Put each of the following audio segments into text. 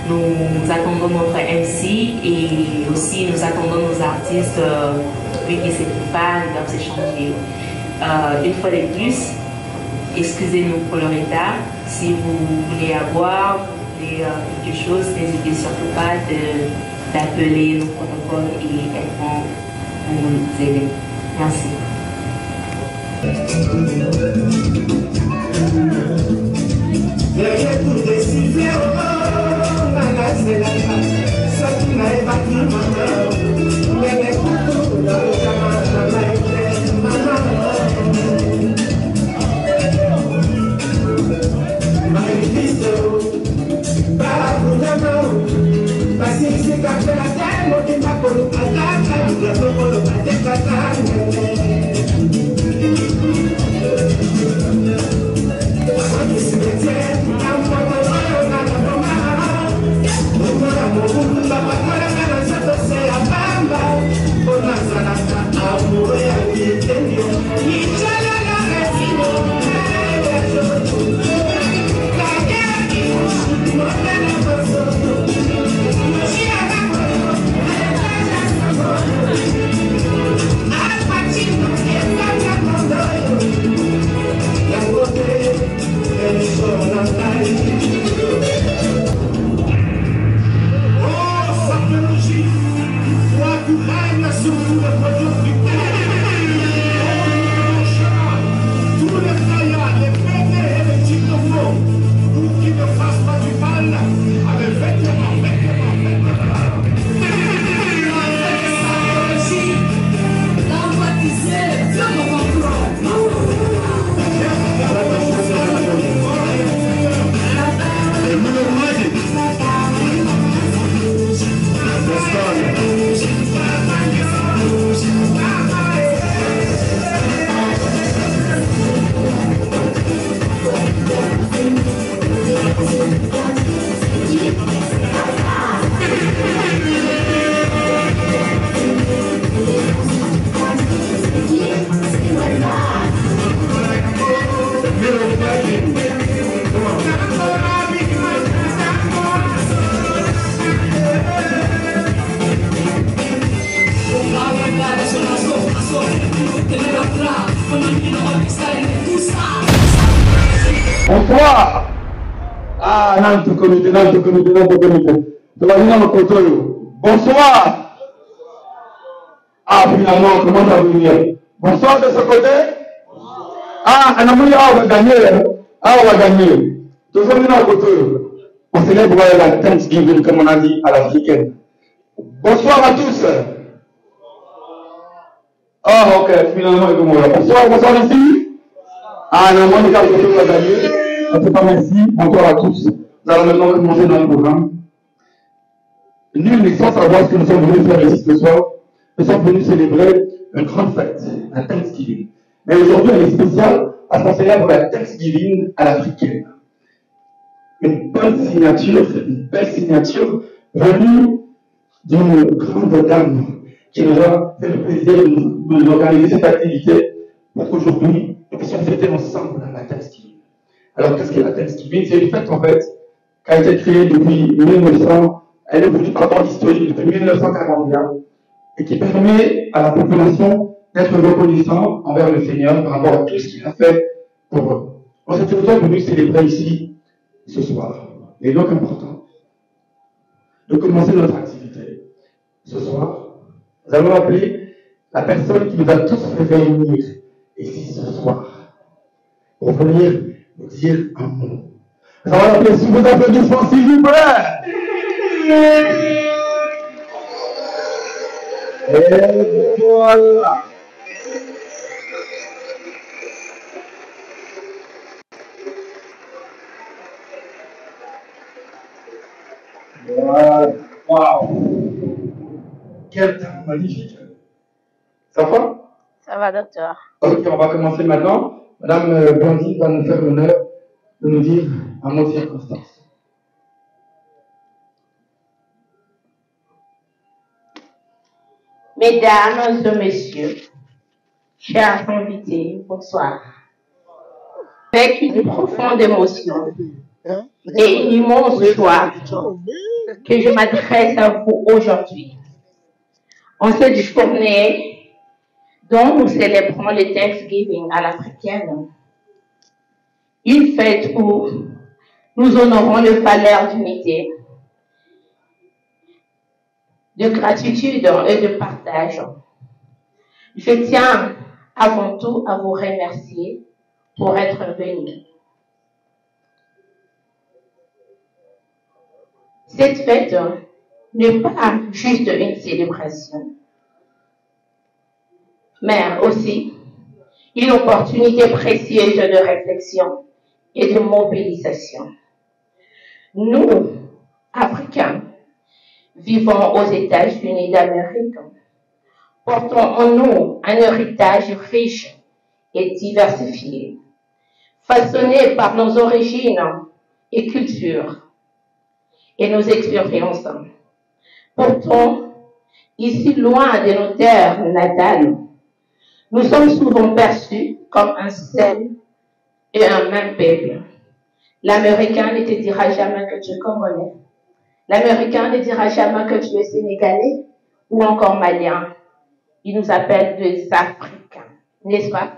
Nous attendons notre MC et aussi nous attendons nos artistes qui se préparent, ils doivent s'échanger. Une fois de plus, excusez-nous pour le retard. Si vous voulez avoir, vous voulez quelque chose, n'hésitez surtout pas d'appeler nos protocoles et elles vont vous aider. Merci. Bonsoir. Ah, non, tout comité. Bonsoir. Ah, finalement, comment ça va venir? Bonsoir de ce côté. Ah, on va gagner. Ah, on va gagner. Toujours nous à côté. On célèbre la Thanksgiving, comme on a dit, à l'africaine. Bonsoir à tous. Ah, ok, finalement, bonsoir ici. Ah, non, moi, les gars, on va gagner. En tout cas, merci encore à tous. Nous allons maintenant commencer dans le programme. Nul n'est sans savoir ce que nous sommes venus faire ici ce soir. Nous sommes venus célébrer une grande fête, la Thanksgiving. Mais aujourd'hui, elle est spéciale parce qu'on célèbre la Thanksgiving à l'africaine. Une belle signature venue d'une grande dame qui nous a fait le plaisir de nous organiser cette activité pour qu'aujourd'hui, nous puissions fêter ensemble la Thanksgiving. Alors, qu'est-ce qu'est la Thanksgiving? C'est une fête, en fait, qui a été créée depuis 1900, elle est venue par rapport historique depuis 1941, et qui permet à la population d'être reconnaissant envers le Seigneur par rapport à tout ce qu'il a fait pour eux. On s'est toujours venu célébrer ici, ce soir. Et donc, important de commencer notre activité. Ce soir, nous allons appeler la personne qui nous a tous fait venir ici ce soir, pour venir nous dire un mot. Nous allons l'appeler sous vos applaudissements, s'il vous plaît. Et voilà. Voilà. Waouh. Quel temps magnifique. Ça va? Ça va, docteur. Ok, on va commencer maintenant. Madame Blondine va nous faire l'honneur de nous dire un mot de circonstance. Mesdames et messieurs, chers invités, bonsoir. Avec une profonde émotion, et une immense joie que je m'adresse à vous aujourd'hui. En cette journée dont nous célébrons le Thanksgiving à l'africaine, une fête où nous honorons les valeurs d'unité, de gratitude et de partage. Je tiens avant tout à vous remercier pour être venus. Cette fête n'est pas juste une célébration, mais aussi une opportunité précieuse de réflexion et de mobilisation. Nous, Africains, vivant aux États-Unis d'Amérique, portons en nous un héritage riche et diversifié, façonné par nos origines et cultures et nos expériences. Pourtant, ici loin de nos terres natales, nous sommes souvent perçus comme un seul et un même peuple. L'Américain ne te dira jamais que tu es Congolais. L'Américain ne dira jamais que tu es Sénégalais ou encore Malien. Il nous appelle des Africains, n'est-ce pas?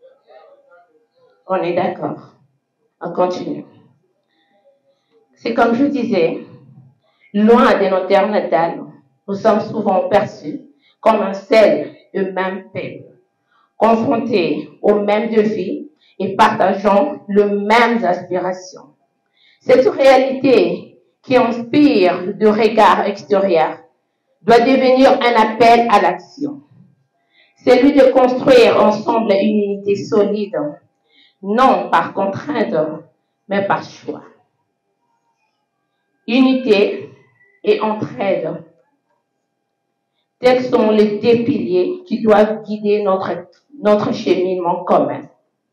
On est d'accord. On continue. C'est comme je disais, loin de nos terres natales, nous sommes souvent perçus comme un seul et même peuple, confrontés aux mêmes défis et partageant les mêmes aspirations. Cette réalité qui inspire de regard extérieur doit devenir un appel à l'action. Celui de construire ensemble une unité solide, non par contrainte, mais par choix. Unité et entraide, tels sont les deux piliers qui doivent guider notre cheminement commun.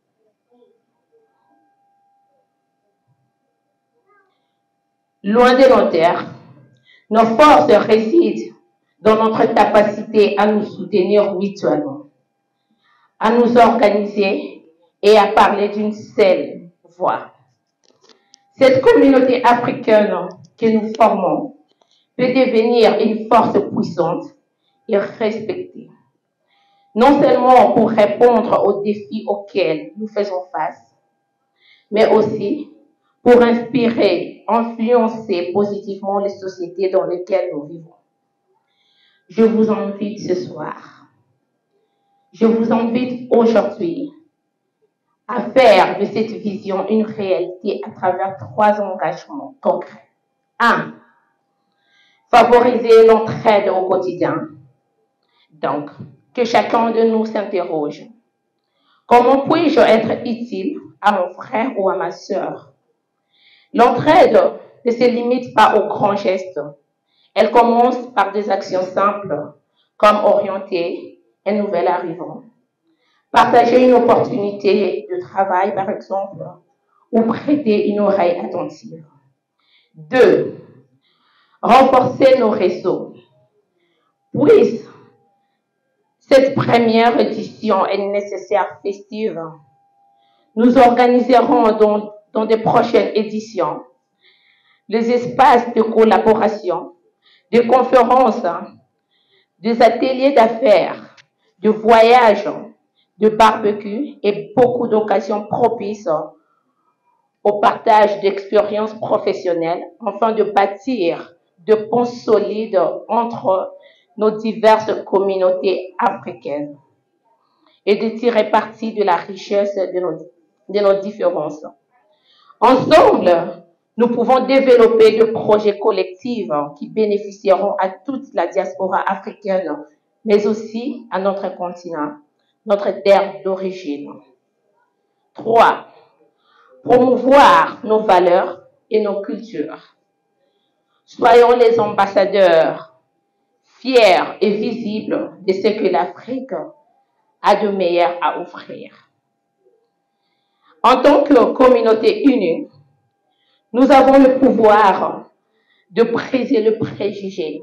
Loin de nos terres, nos forces résident dans notre capacité à nous soutenir mutuellement, à nous organiser et à parler d'une seule voix. Cette communauté africaine que nous formons peut devenir une force puissante et respectée, non seulement pour répondre aux défis auxquels nous faisons face, mais aussi pour inspirer, influencer positivement les sociétés dans lesquelles nous vivons. Je vous invite ce soir, je vous invite aujourd'hui à faire de cette vision une réalité à travers 3 engagements concrets. 1. Favoriser l'entraide au quotidien. Donc, que chacun de nous s'interroge. Comment puis-je être utile à mon frère ou à ma sœur? L'entraide ne se limite pas aux grands gestes. Elle commence par des actions simples, comme orienter un nouvel arrivant, partager une opportunité de travail, par exemple, ou prêter une oreille attentive. 2. Renforcer nos réseaux. Puis, cette première édition est nécessaire festive. Nous organiserons dans de prochaines éditions les espaces de collaboration, de conférences, des ateliers d'affaires, de voyages, de barbecue et beaucoup d'occasions propices au partage d'expériences professionnelles afin de bâtir de ponts solides entre nos diverses communautés africaines et de tirer parti de la richesse de nos différences. Ensemble, nous pouvons développer des projets collectifs qui bénéficieront à toute la diaspora africaine, mais aussi à notre continent, notre terre d'origine. 3. Promouvoir nos valeurs et nos cultures. Soyons les ambassadeurs fiers et visibles de ce que l'Afrique a de meilleur à offrir. En tant que communauté unie, nous avons le pouvoir de briser le préjugé.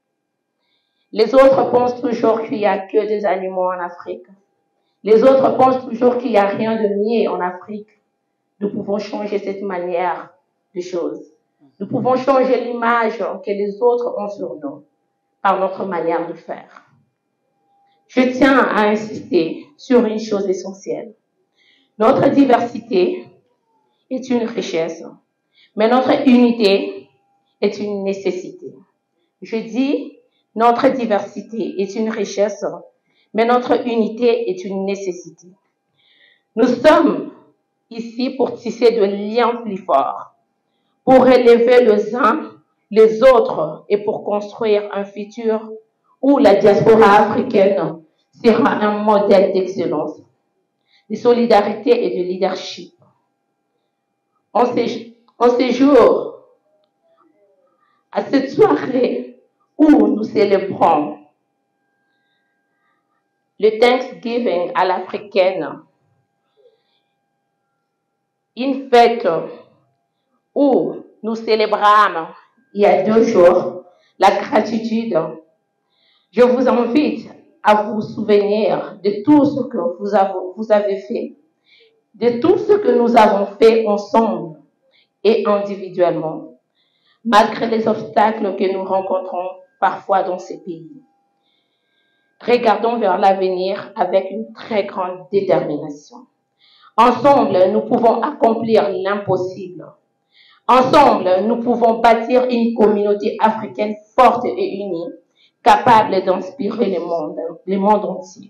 Les autres pensent toujours qu'il n'y a que des animaux en Afrique. Les autres pensent toujours qu'il n'y a rien de mieux en Afrique. Nous pouvons changer cette manière de choses. Nous pouvons changer l'image que les autres ont sur nous par notre manière de faire. Je tiens à insister sur une chose essentielle. Notre diversité est une richesse, mais notre unité est une nécessité. Je dis, notre diversité est une richesse, mais notre unité est une nécessité. Nous sommes ici pour tisser de liens plus forts, pour élever les uns les autres et pour construire un futur où la diaspora africaine sera un modèle d'excellence, de solidarité et de leadership. En ces jours, à cette soirée où nous célébrons le Thanksgiving à l'africaine, une fête où nous célébrons il y a 2 jours la gratitude, je vous invite à vous souvenir de tout ce que vous avez fait, de tout ce que nous avons fait ensemble et individuellement, malgré les obstacles que nous rencontrons parfois dans ces pays. Regardons vers l'avenir avec une très grande détermination. Ensemble, nous pouvons accomplir l'impossible. Ensemble, nous pouvons bâtir une communauté africaine forte et unie, capable d'inspirer le monde entier.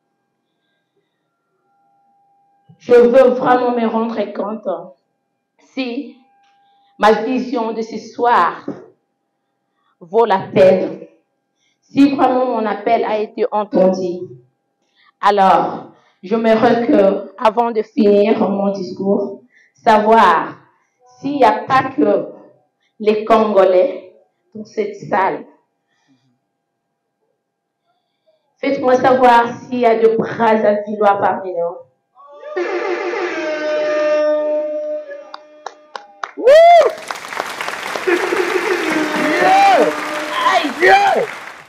Je veux vraiment me rendre compte si ma vision de ce soir vaut la peine, si vraiment mon appel a été entendu. Alors, je me recueille avant de finir mon discours, savoir s'il n'y a pas que les Congolais dans cette salle. Faites-moi savoir s'il y a de Brazzavillois parmi nous. Yeah! Aïe! Yeah!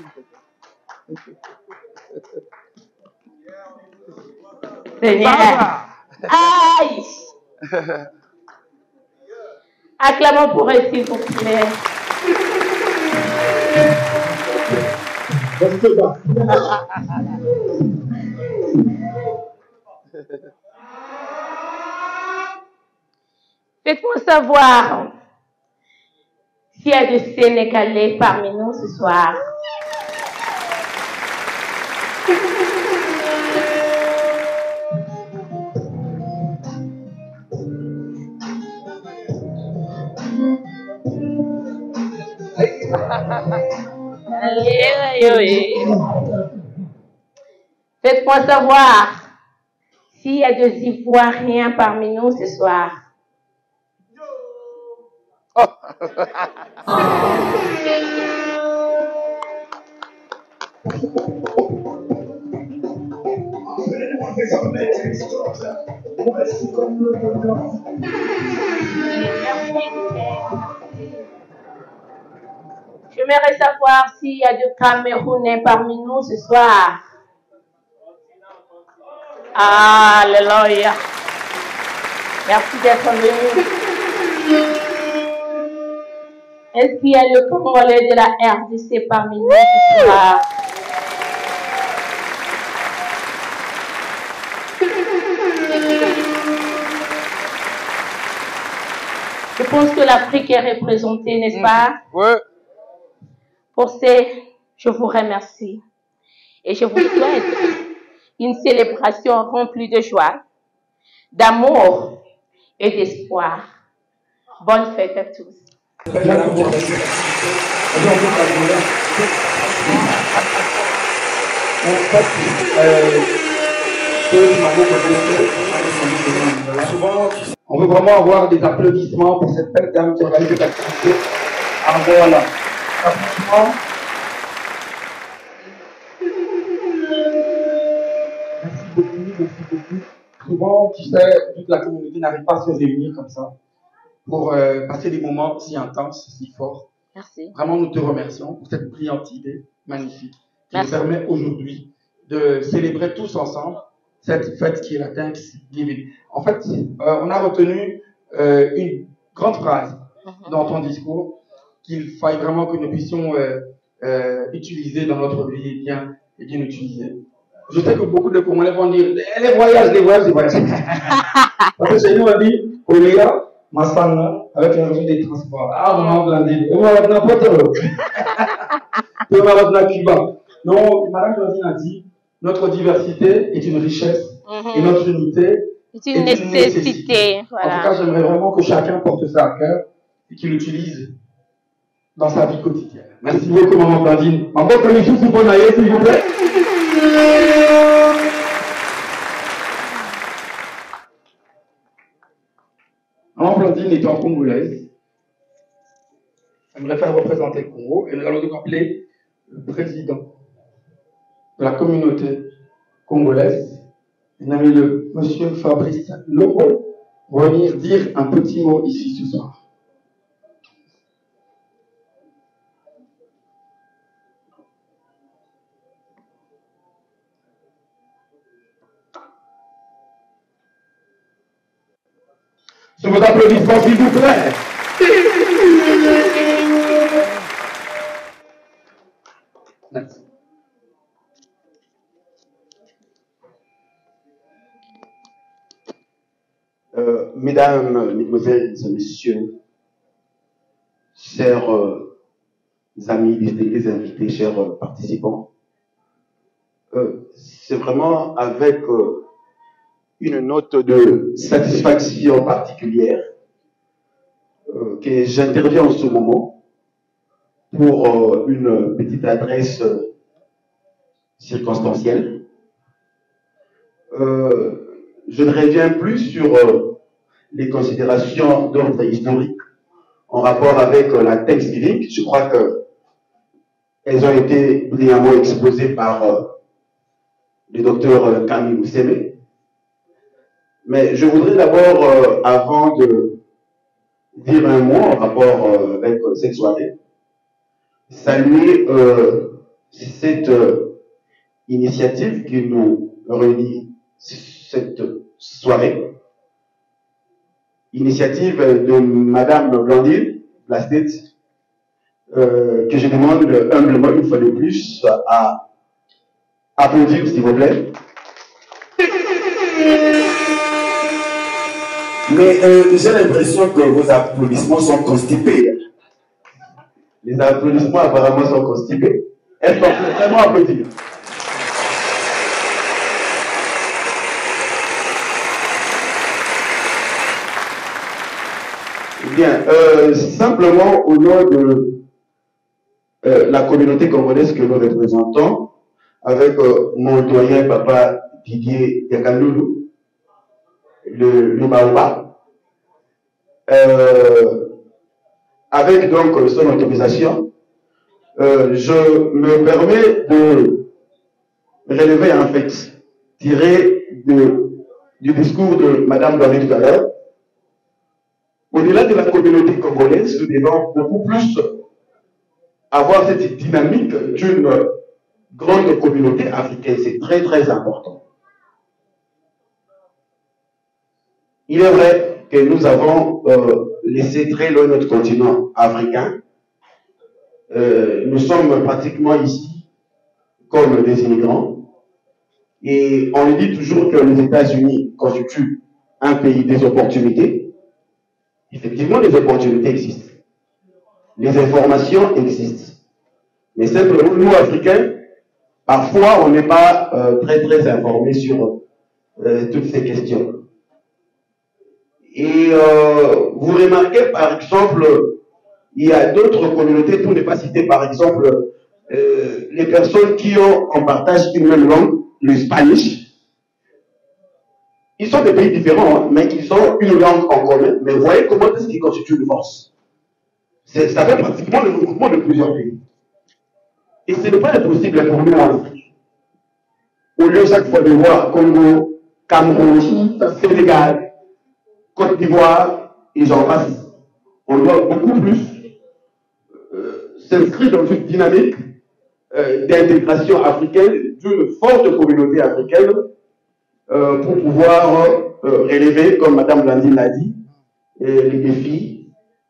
Seigneur! Aïe! Acclamons pour eux, s'il vous plaît. Restez bas. Faites-moi savoir s'il y a des Sénégalais parmi nous ce soir. Faites-moi savoir s'il y a des Ivoiriens parmi nous ce soir. J'aimerais savoir s'il y a des Camerounais parmi nous ce soir. Alléluia. Merci d'être venu. Est-ce qu'il y a le Congolais de la RDC parmi nous ce soir? Je pense que l'Afrique est représentée, n'est-ce pas? Oui. Pour ce, je vous remercie. Et je vous souhaite une célébration remplie de joie, d'amour et d'espoir. Bonne fête à tous. On veut vraiment avoir des applaudissements pour cette belle dame qui organise cette activité. Ah voilà. Franchement, merci beaucoup, merci beaucoup. Souvent, tu sais, toute la communauté n'arrive pas à se réunir comme ça pour passer des moments si intenses, si forts. Merci. Vraiment, nous te remercions pour cette brillante idée magnifique qui Merci. nous permet aujourd'hui de célébrer tous ensemble cette fête qui est la Thanksgiving. En fait, on a retenu une grande phrase dans ton discours qu'il faille vraiment que nous puissions utiliser dans notre vie et bien utiliser. Je sais que beaucoup de Congolais vont dire les voyages. Parce que chez nous, on dit Oléa, Massanga, avec la région des transports. Ah, on a Blandine. Et moi, on a pas de Cuba. Non, Madame Blandine a dit notre diversité est une richesse et notre unité est une nécessité. Voilà. En tout cas, j'aimerais vraiment que chacun porte ça à cœur et qu'il l'utilise dans sa vie quotidienne. Merci beaucoup, Maman Blandine. Maman Blandine, s'il vous plaît. Maman Blandine étant congolaise, j'aimerais faire représenter le Congo et nous allons donc appeler le président de la communauté congolaise, le monsieur Fabrice Lobo, pour venir dire un petit mot ici ce soir. Sur vos applaudissements, s'il vous plaît. Merci. Mesdames, Mesdemoiselles et Messieurs, chers amis et invités, chers participants, c'est vraiment avec une note de satisfaction particulière que j'interviens en ce moment pour une petite adresse circonstancielle. Je ne reviens plus sur les considérations d'ordre historique en rapport avec la Thanksgiving. Je crois qu'elles ont été brillamment exposées par le docteur Camille Mousseme. Mais je voudrais d'abord, avant de dire un mot en rapport avec cette soirée, saluer cette initiative qui nous réunit cette soirée. Initiative de Madame Blandine Blastet, que je demande humblement une fois de plus à applaudir, s'il vous plaît. Mais j'ai l'impression que vos applaudissements sont constipés. Les applaudissements apparemment sont constipés. Est-ce qu'on peut vraiment applaudir? Bien, simplement au nom de la communauté congolaise que nous représentons, avec mon doyen papa Didier Yakanoulou, le Baoba, avec donc son autorisation, je me permets de relever en fait, tiré du discours de Madame Blandine tout à l'heure. Au-delà de la communauté congolaise, nous devons beaucoup plus avoir cette dynamique d'une grande communauté africaine. C'est très très important. Il est vrai que nous avons laissé très loin notre continent africain. Nous sommes pratiquement ici comme des immigrants. Et on dit toujours que les États-Unis constituent un pays des opportunités. Effectivement, les opportunités existent. Les informations existent. Mais simplement, nous, Africains, parfois, on n'est pas très, très informés sur toutes ces questions. Et vous remarquez, par exemple, il y a d'autres communautés, pour ne pas citer, par exemple, les personnes qui ont en partage une même langue, le Spanish. Ils sont des pays différents, hein, mais ils ont une langue en commun. Mais vous voyez comment est-ce qu'ils constituent une force. Ça fait pratiquement le regroupement de plusieurs pays. Et ce n'est pas impossible pour nous en Afrique. Au lieu chaque fois de voir Congo, Cameroun, Sénégal, Côte d'Ivoire, et j'en passe, on doit beaucoup plus s'inscrire dans une dynamique d'intégration africaine, d'une forte communauté africaine, pour pouvoir relever, comme Madame Blandine l'a dit, les défis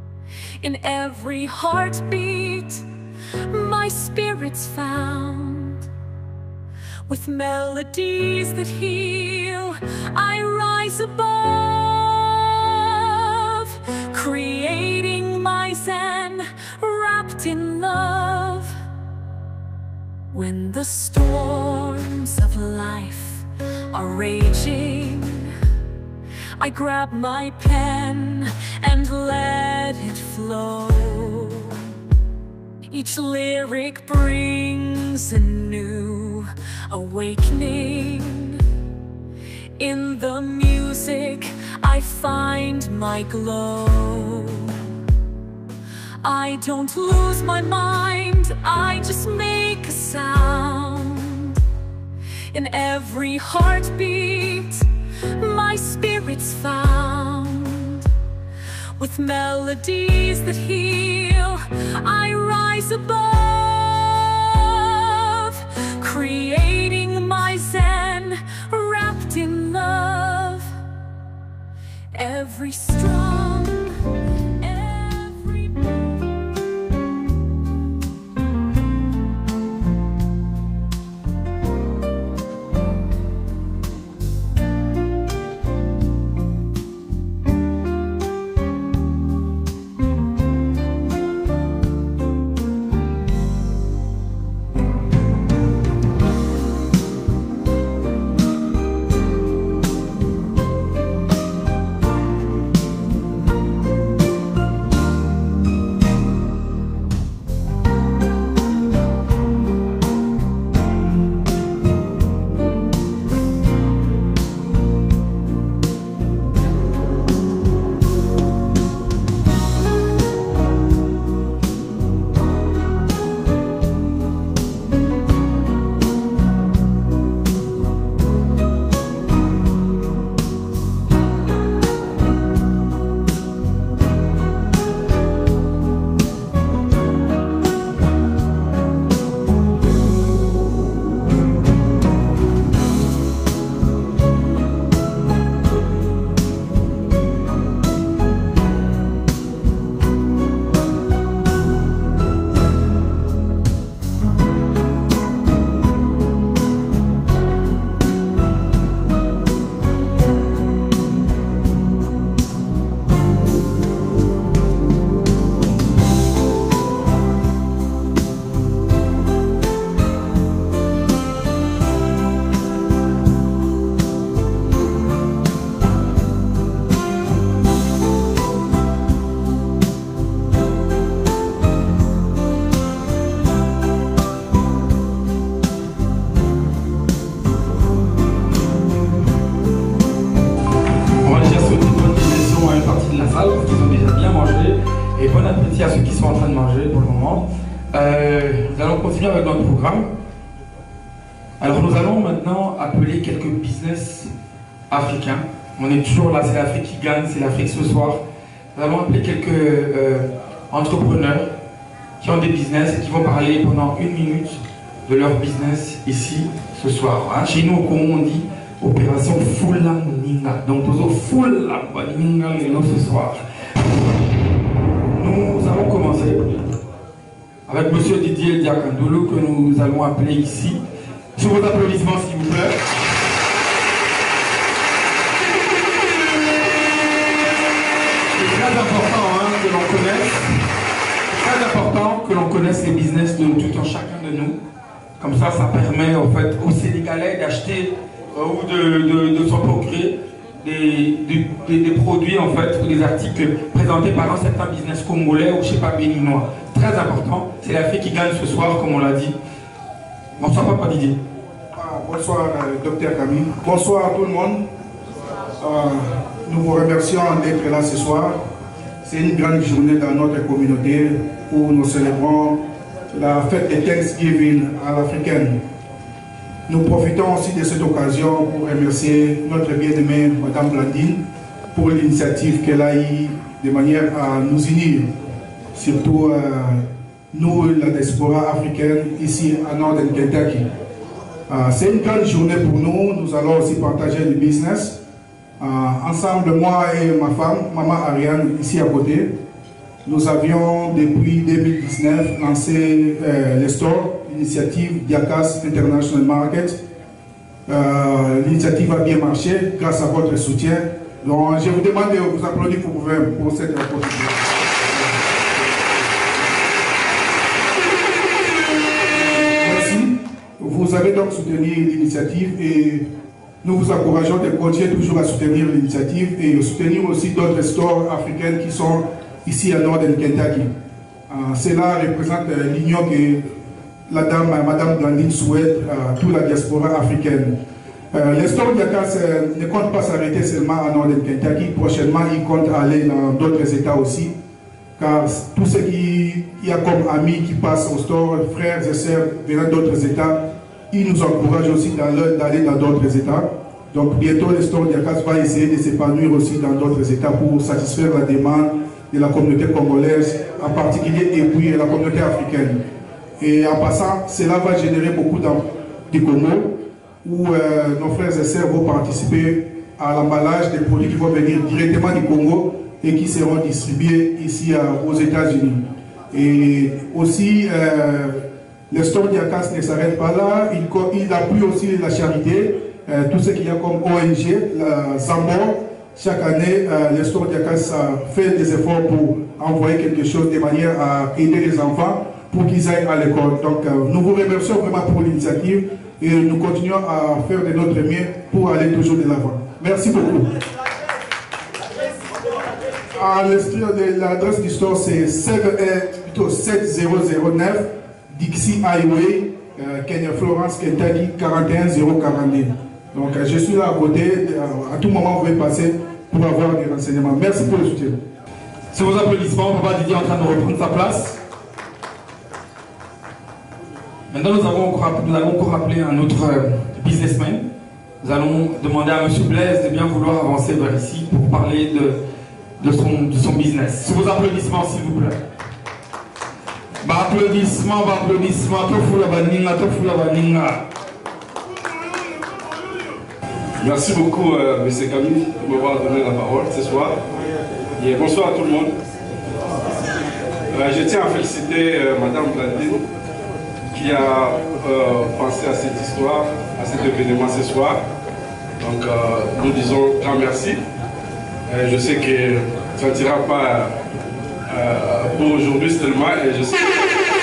In every heartbeat, my spirit's found. With melodies that heal, I rise above, creating my Zen, wrapped in love. When the storms of life are raging, I grab my pen and let it flow. Each lyric brings a new awakening. In the music, I find my glow. I don't lose my mind, I just make a sound. In every heartbeat, my spirit's found. With melodies that heal, I rise above, creating my Zen, wrapped in love. Every strong, every à ceux qui sont en train de manger pour le moment. Nous allons continuer avec notre programme. Alors nous allons maintenant appeler quelques business africains. On est toujours là, c'est l'Afrique qui gagne, c'est l'Afrique ce soir. Nous allons appeler quelques entrepreneurs qui ont des business et qui vont parler pendant 1 minute de leur business ici ce soir. Hein. Chez nous au Congo on dit opération Fula Ninga. Donc nous avons Fula Ninga ce soir. Nous allons commencer avec M. Didier Diakandolo que nous allons appeler ici. Sous vos applaudissements s'il vous plaît. C'est très important que l'on connaisse. Très important que l'on connaisse les business de tout un chacun de nous. Comme ça, ça permet en fait aux Sénégalais d'acheter ou de s'en procurer des produits en fait ou des articles présentés par un certain business congolais ou je sais pas béninois. Très important, c'est l'Afrique qui gagne ce soir comme on l'a dit. Bonsoir Papa Didier. Bonsoir Dr Camille. Bonsoir à tout le monde. Nous vous remercions d'être là ce soir. C'est une grande journée dans notre communauté où nous célébrons la fête de Thanksgiving à l'africaine. Nous profitons aussi de cette occasion pour remercier notre bien-aimée Madame Blandine pour l'initiative qu'elle a eue de manière à nous unir, surtout nous, la diaspora africaine, ici à Northern Kentucky. C'est une grande journée pour nous, nous allons aussi partager du business. Ensemble, moi et ma femme, Maman Ariane, ici à côté, nous avions depuis 2019 lancé les stores, l'initiative Diakas International Market. L'initiative a bien marché grâce à votre soutien. Donc je vous demande de vous applaudir pour cette opportunité. Merci. Vous avez donc soutenu l'initiative et nous vous encourageons de continuer toujours à soutenir l'initiative et de soutenir aussi d'autres stores africaines qui sont ici à Northern Kentucky. Cela représente l'union que Madame Blandine souhaite à toute la diaspora africaine. Les stores Diakas ne comptent pas s'arrêter seulement à Northern Kentucky. Prochainement, ils comptent aller dans d'autres États aussi. Car tous ceux qui y a comme amis qui passent au store, frères et sœurs venant d'autres États, ils nous encouragent aussi d'aller dans d'autres États. Donc bientôt, le store Diakas va essayer de s'épanouir aussi dans d'autres États pour satisfaire la demande de la communauté congolaise, en particulier, et puis la communauté africaine. Et en passant, cela va générer beaucoup du Congo, où nos frères et sœurs vont participer à l'emballage des produits qui vont venir directement du Congo et qui seront distribués ici aux États-Unis. Et aussi, le store Diakas ne s'arrête pas là, il appuie aussi la charité, tout ce qu'il y a comme ONG, la Zambor. Chaque année, le store Diakas fait des efforts pour envoyer quelque chose de manière à aider les enfants pour qu'ils aillent à l'école. Donc, nous vous remercions vraiment pour l'initiative et nous continuons à faire de notre mieux pour aller toujours de l'avant. Merci beaucoup. À l'extérieur de l'adresse du store, c'est 7009 Dixie Highway, Kenya Florence, Kentucky, 41042. Donc, je suis là à côté. À tout moment, vous pouvez passer pour avoir des renseignements. Merci pour le soutien. Sur vos applaudissements, Papa Didier est en train de reprendre sa place. Maintenant, nous allons encore appeler un autre businessman. Nous allons demander à M. Blaise de bien vouloir avancer vers ici pour parler de son business. Sur vos applaudissements, s'il vous plaît. Applaudissements, Merci beaucoup, M. Camille, de m'avoir donné la parole ce soir. Et bonsoir à tout le monde. Je tiens à féliciter Mme Blandine qui a pensé à cette histoire, à cet événement ce soir. Donc, nous disons grand merci. Je sais que ça ne sera pas pour aujourd'hui seulement. Et je sais que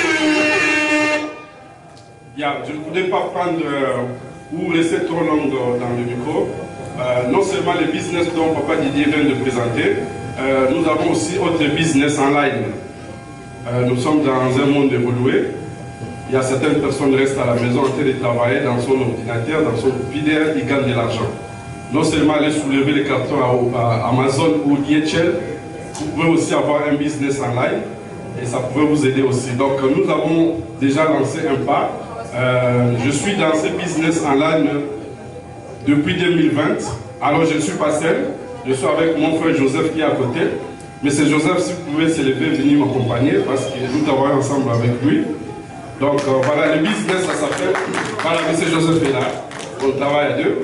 je ne voulais pas prendre ou laisser trop long dans le micro. Non seulement les business dont Papa Didier vient de présenter, nous avons aussi autre business en ligne. Nous sommes dans un monde évolué. Il y a certaines personnes qui restent à la maison en train de travailler dans son ordinateur, dans son vidéo, ils gagnent de l'argent. Non seulement aller soulever les cartons à Amazon ou DHL, vous pouvez aussi avoir un business en ligne et ça pourrait vous aider aussi. Donc nous avons déjà lancé un pas. Je suis dans ce business en ligne depuis 2020. Alors je ne suis pas seul, je suis avec mon frère Joseph qui est à côté. Mais c'est Joseph, si vous pouvez se lever, venir m'accompagner parce que nous travaillons ensemble avec lui. Donc voilà, le business ça s'appelle. Voilà, M. Joseph est là. On travaille à deux.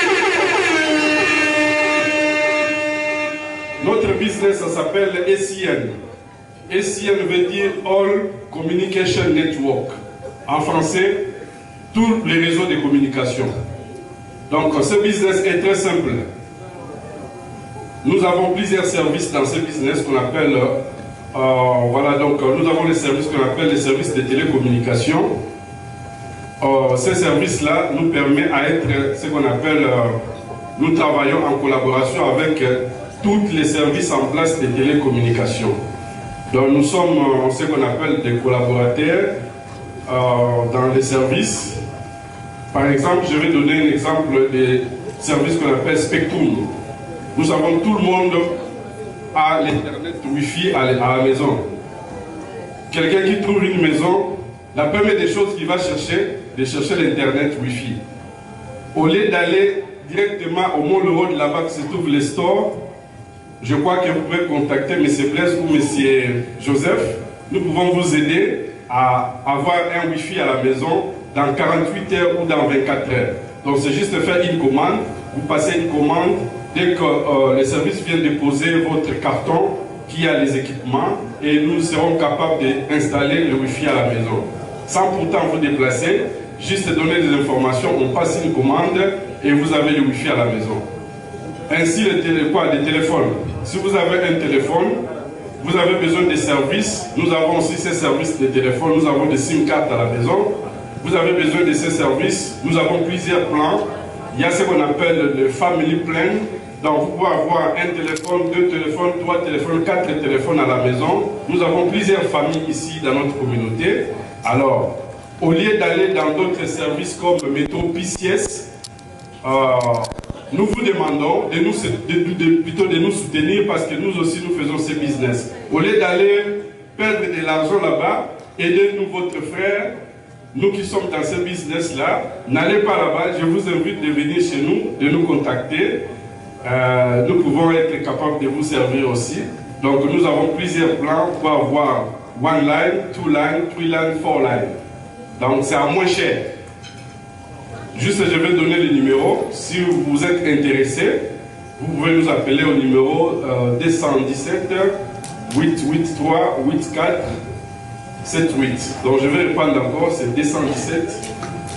Notre business ça s'appelle SCN. SCN veut dire All Communication Network. En français, tous les réseaux de communication. Donc ce business est très simple. Nous avons plusieurs services dans ce business qu'on appelle, voilà, donc nous avons les services qu'on appelle les services de télécommunication. Ces services-là nous permettent à être ce qu'on appelle, nous travaillons en collaboration avec tous les services en place de télécommunication. Donc nous sommes ce qu'on appelle des collaborateurs dans les services. Par exemple, je vais donner un exemple des services qu'on appelle Spectrum. Nous savons que tout le monde a l'internet Wi-Fi à la maison. Quelqu'un qui trouve une maison, la première des choses qu'il va chercher, c'est de chercher l'internet Wi-Fi. Au lieu d'aller directement au Mall Road, là-bas que se trouve les stores, je crois que vous pouvez contacter M. Blaise ou M. Joseph. Nous pouvons vous aider à avoir un Wi-Fi à la maison dans 48 heures ou dans 24 heures. Donc c'est juste faire une commande, vous passez une commande, dès que les services viennent déposer votre carton, qui a les équipements et nous serons capables d'installer le Wi-Fi à la maison. Sans pourtant vous déplacer, juste donner des informations, on passe une commande et vous avez le Wi-Fi à la maison. Ainsi, les téléphones. Si vous avez un téléphone, vous avez besoin des services. Nous avons aussi ces services de téléphone. Nous avons des SIM cards à la maison. Vous avez besoin de ces services. Nous avons plusieurs plans. Il y a ce qu'on appelle le family plan. Donc, vous pouvez avoir un téléphone, 2 téléphones, 3 téléphones, 4 téléphones à la maison. Nous avons plusieurs familles ici dans notre communauté. Alors, au lieu d'aller dans d'autres services comme Métro PCS, nous vous demandons plutôt de nous soutenir parce que nous aussi nous faisons ce business. Au lieu d'aller perdre de l'argent là-bas, aidez-nous votre frère, nous qui sommes dans ce business-là, n'allez pas là-bas, je vous invite de venir chez nous, de nous contacter. Nous pouvons être capables de vous servir aussi. Donc nous avons plusieurs plans pour avoir 1 line, 2 line, 3 line, 4 line. Donc c'est à moins cher. Juste, je vais donner le numéro. Si vous êtes intéressé, vous pouvez nous appeler au numéro 217 883 84 78. Donc je vais répondre encore, c'est 217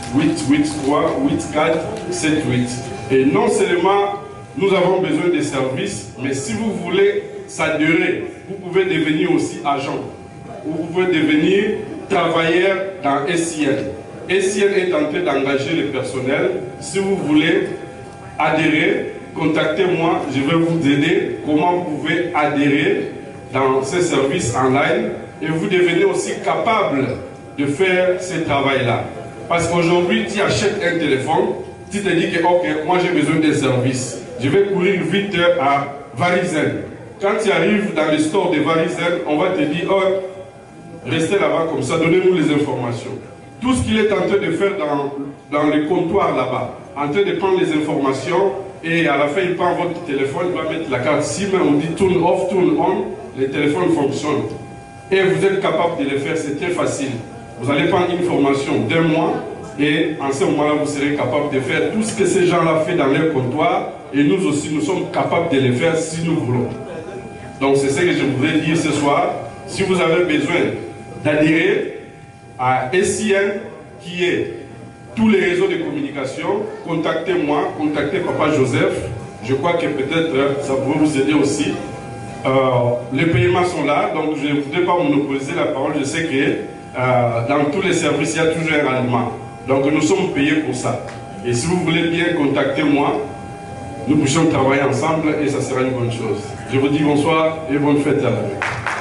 883 84 78. Et non seulement nous avons besoin de services, mais si vous voulez s'adhérer, vous pouvez devenir aussi agent. Vous pouvez devenir travailleur dans SIN. SIN est en train d'engager le personnel. Si vous voulez adhérer, contactez-moi, je vais vous aider. Comment vous pouvez adhérer dans ces services en ligne et vous devenez aussi capable de faire ce travail-là. Parce qu'aujourd'hui, tu achètes un téléphone, tu te dis que ok, moi j'ai besoin des services. Je vais courir vite à Varizen. Quand tu arrives dans le store de Varizen, on va te dire oh, restez là-bas comme ça, donnez-nous les informations. Tout ce qu'il est en train de faire dans le comptoir là-bas, en train de prendre les informations, et à la fin il prend votre téléphone, il va mettre la carte SIM, on dit turn off, turn on, le téléphone fonctionne. Et vous êtes capable de le faire, c'est très facile. Vous allez prendre une formation d'1 mois, et en ce moment-là, vous serez capable de faire tout ce que ces gens-là font dans leur comptoir, et nous aussi, nous sommes capables de le faire si nous voulons. Donc c'est ce que je voudrais dire ce soir. Si vous avez besoin d'adhérer à SIN, qui est tous les réseaux de communication, contactez-moi, contactez Papa Joseph. Je crois que peut-être ça pourrait vous aider aussi. Les paiements sont là, donc je ne voudrais pas monopoliser la parole. Je sais que dans tous les services, il y a toujours un ralliement. Donc nous sommes payés pour ça. Et si vous voulez bien, contactez-moi. Nous puissions travailler ensemble et ça sera une bonne chose. Je vous dis bonsoir et bonne fête à la nuit.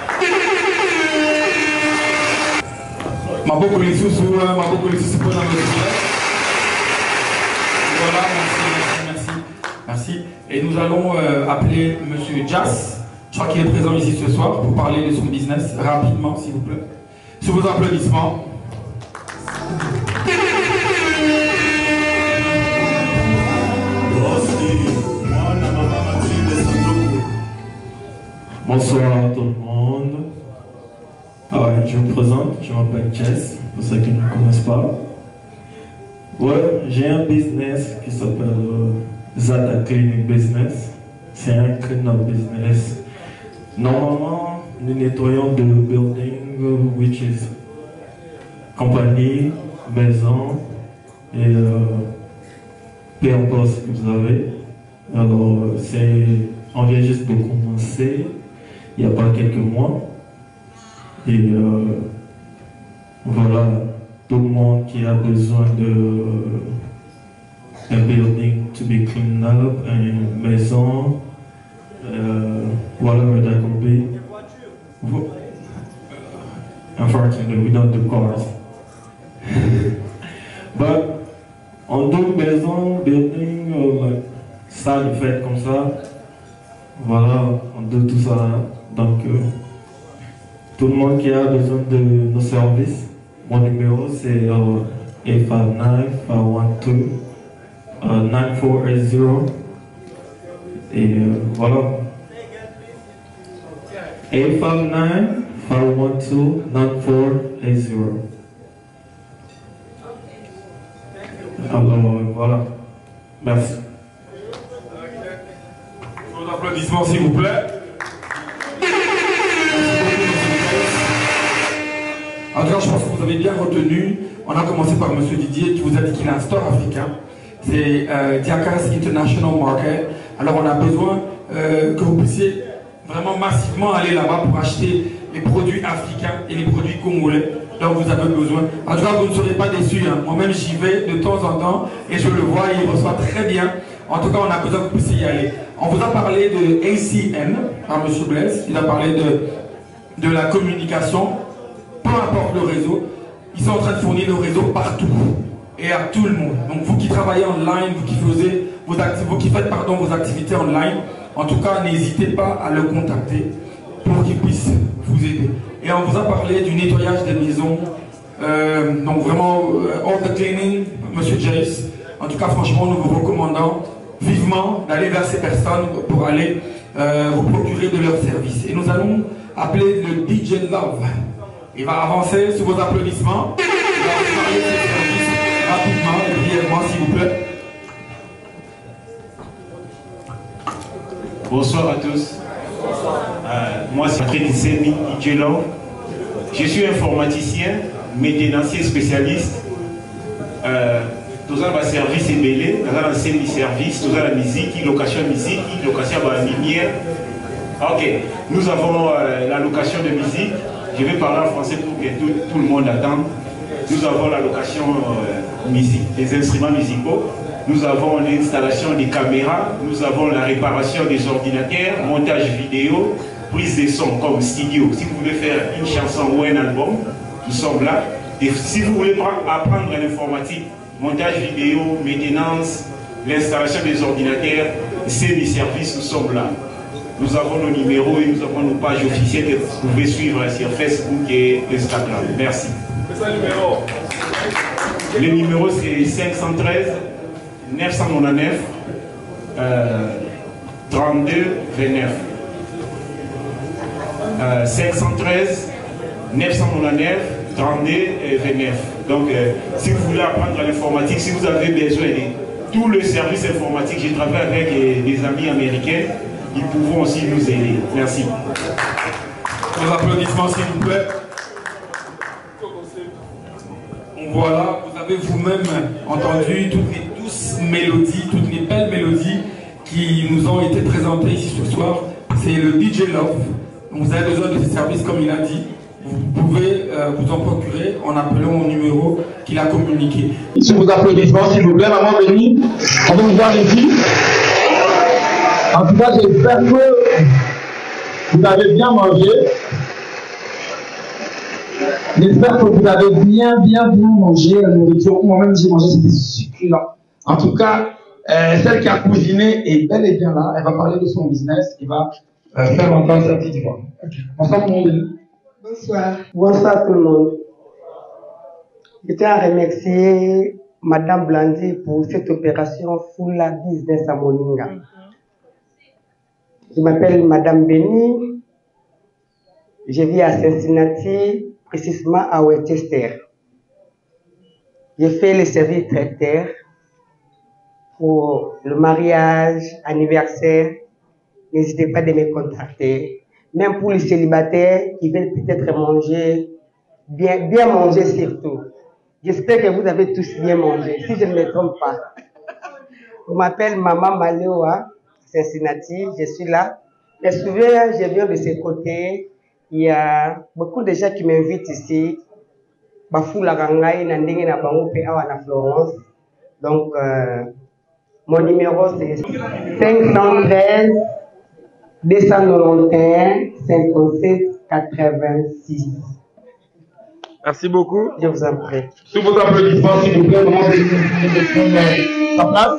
Voilà, merci. Et nous allons appeler M. Jas, je crois qu'il est présent ici ce soir, pour parler de son business rapidement, s'il vous plaît. Sous vos applaudissements. Bonsoir à tout le monde. Je me présente, je m'appelle Jess, pour ceux qui ne me connaissent pas. Ouais, j'ai un business qui s'appelle Zata Cleaning Business. C'est un clean-up business. Normalement, nous nettoyons de building, which is compagnie, maison et peu importe ce que vous avez. Alors, on vient juste de commencer, il n'y a pas quelques mois. Et voilà, tout le monde qui a besoin de un building to be cleaned up, une maison, whatever that could be. Unfortunately, we don't do cars. But on do maison, building, like, salle de fête comme ça. Voilà, on do tout ça. Donc, tout le monde qui a besoin de nos services, mon numéro c'est 859-512-9480. Et voilà. 859-512-9480. Alors voilà. Merci. Vos applaudissements s'il vous plaît. En tout cas, je pense que vous avez bien retenu. On a commencé par M. Didier qui vous a dit qu'il a un store africain. C'est Diakas International Market. Alors on a besoin que vous puissiez vraiment massivement aller là-bas pour acheter les produits africains et les produits congolais dont vous avez besoin. En tout cas, vous ne serez pas déçus. Hein. Moi-même, j'y vais de temps en temps et je le vois, il reçoit très bien. En tout cas, on a besoin que vous puissiez y aller. On vous a parlé de ACN par M. Blaise. Il a parlé de la communication. Peu importe le réseau, ils sont en train de fournir le réseau partout et à tout le monde. Donc vous qui travaillez online, vous qui faites vos activités online, en tout cas n'hésitez pas à le contacter pour qu'il puisse vous aider. Et on vous a parlé du nettoyage des maisons, donc vraiment all the cleaning, Monsieur Jace. En tout cas franchement nous vous recommandons vivement d'aller vers ces personnes pour aller vous procurer de leurs services. Et nous allons appeler le DJ Love. Il va avancer sous vos applaudissements. Il va vous parler de ses services rapidement et brièvement, s'il vous plaît. Bonsoir à tous. Moi, c'est Patrick Semi Idjelov. Je suis informaticien, maintenancier spécialiste. Tous les services ébélés, nous avons un semi-service, nous avons la musique, location musique, location de la lumière. Ok, nous avons la location de musique. Je vais parler en français pour que tout le monde attende. Nous avons la location musique, des instruments musicaux. Nous avons l'installation des caméras. Nous avons la réparation des ordinateurs, montage vidéo, prise de son comme studio. Si vous voulez faire une chanson ou un album, nous sommes là. Et si vous voulez apprendre l'informatique, montage vidéo, maintenance, l'installation des ordinateurs, c'est des services, nous sommes là. Nous avons nos numéros et nous avons nos pages officielles que vous pouvez suivre sur Facebook et Instagram. Merci. Le numéro c'est 513 999 32 29. 513 999 32 29. Donc, si vous voulez apprendre l'informatique, si vous avez besoin de tout le service informatique, j'ai travaillé avec des amis américains. Ils pourront aussi nous aider. Merci. Vos applaudissements, s'il vous plaît. Voilà, vous avez vous-même entendu toutes les douces mélodies, toutes les belles mélodies qui nous ont été présentées ici ce soir. C'est le DJ Love. Donc vous avez besoin de ces services, comme il a dit. Vous pouvez vous en procurer en appelant au numéro qu'il a communiqué. Sur vos applaudissements, s'il vous plaît, maman Béni, on va vous voir ici. En tout cas, j'espère que vous avez bien mangé. J'espère que vous avez bien mangé la nourriture. Moi-même, j'ai mangé, c'était succulent. En tout cas, celle qui a cuisiné est bel et bien là. Elle va parler de son business. Elle va faire entendre sa petite voix. Okay. Bonsoir, tout le monde. Bonsoir. Bonsoir, tout le monde. Je tiens à remercier Madame Blandi pour cette opération Full Business à Moninga. Je m'appelle Madame Béni. Je vis à Cincinnati, précisément à Westchester. J'ai fait le service traiteur pour le mariage, anniversaire. N'hésitez pas de me contacter. Même pour les célibataires qui veulent peut-être manger, bien manger surtout. J'espère que vous avez tous bien mangé, si je ne me trompe pas. Je m'appelle Maman Malewa, Cincinnati, je suis là. Mais souvent, je viens de ce côté. Il y a beaucoup de gens qui m'invitent ici. Bafoula Rangai, Nandingi na Bangoupe, Awa Florence. Donc, mon numéro c'est 513 291 57 86. Merci beaucoup. Je vous en prie. Sous vos applaudissements, s'il vous plaît, vraiment de sa place.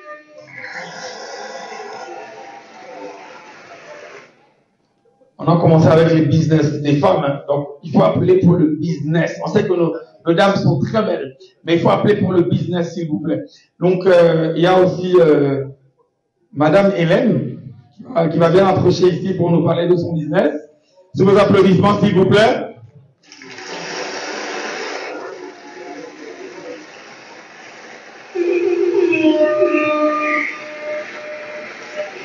On a commencé avec les business des femmes, donc il faut appeler pour le business. On sait que nos dames sont très belles, mais il faut appeler pour le business, s'il vous plaît. Donc, il y a aussi Madame Hélène, qui va bien approcher ici pour nous parler de son business. Sous vos applaudissements, s'il vous plaît.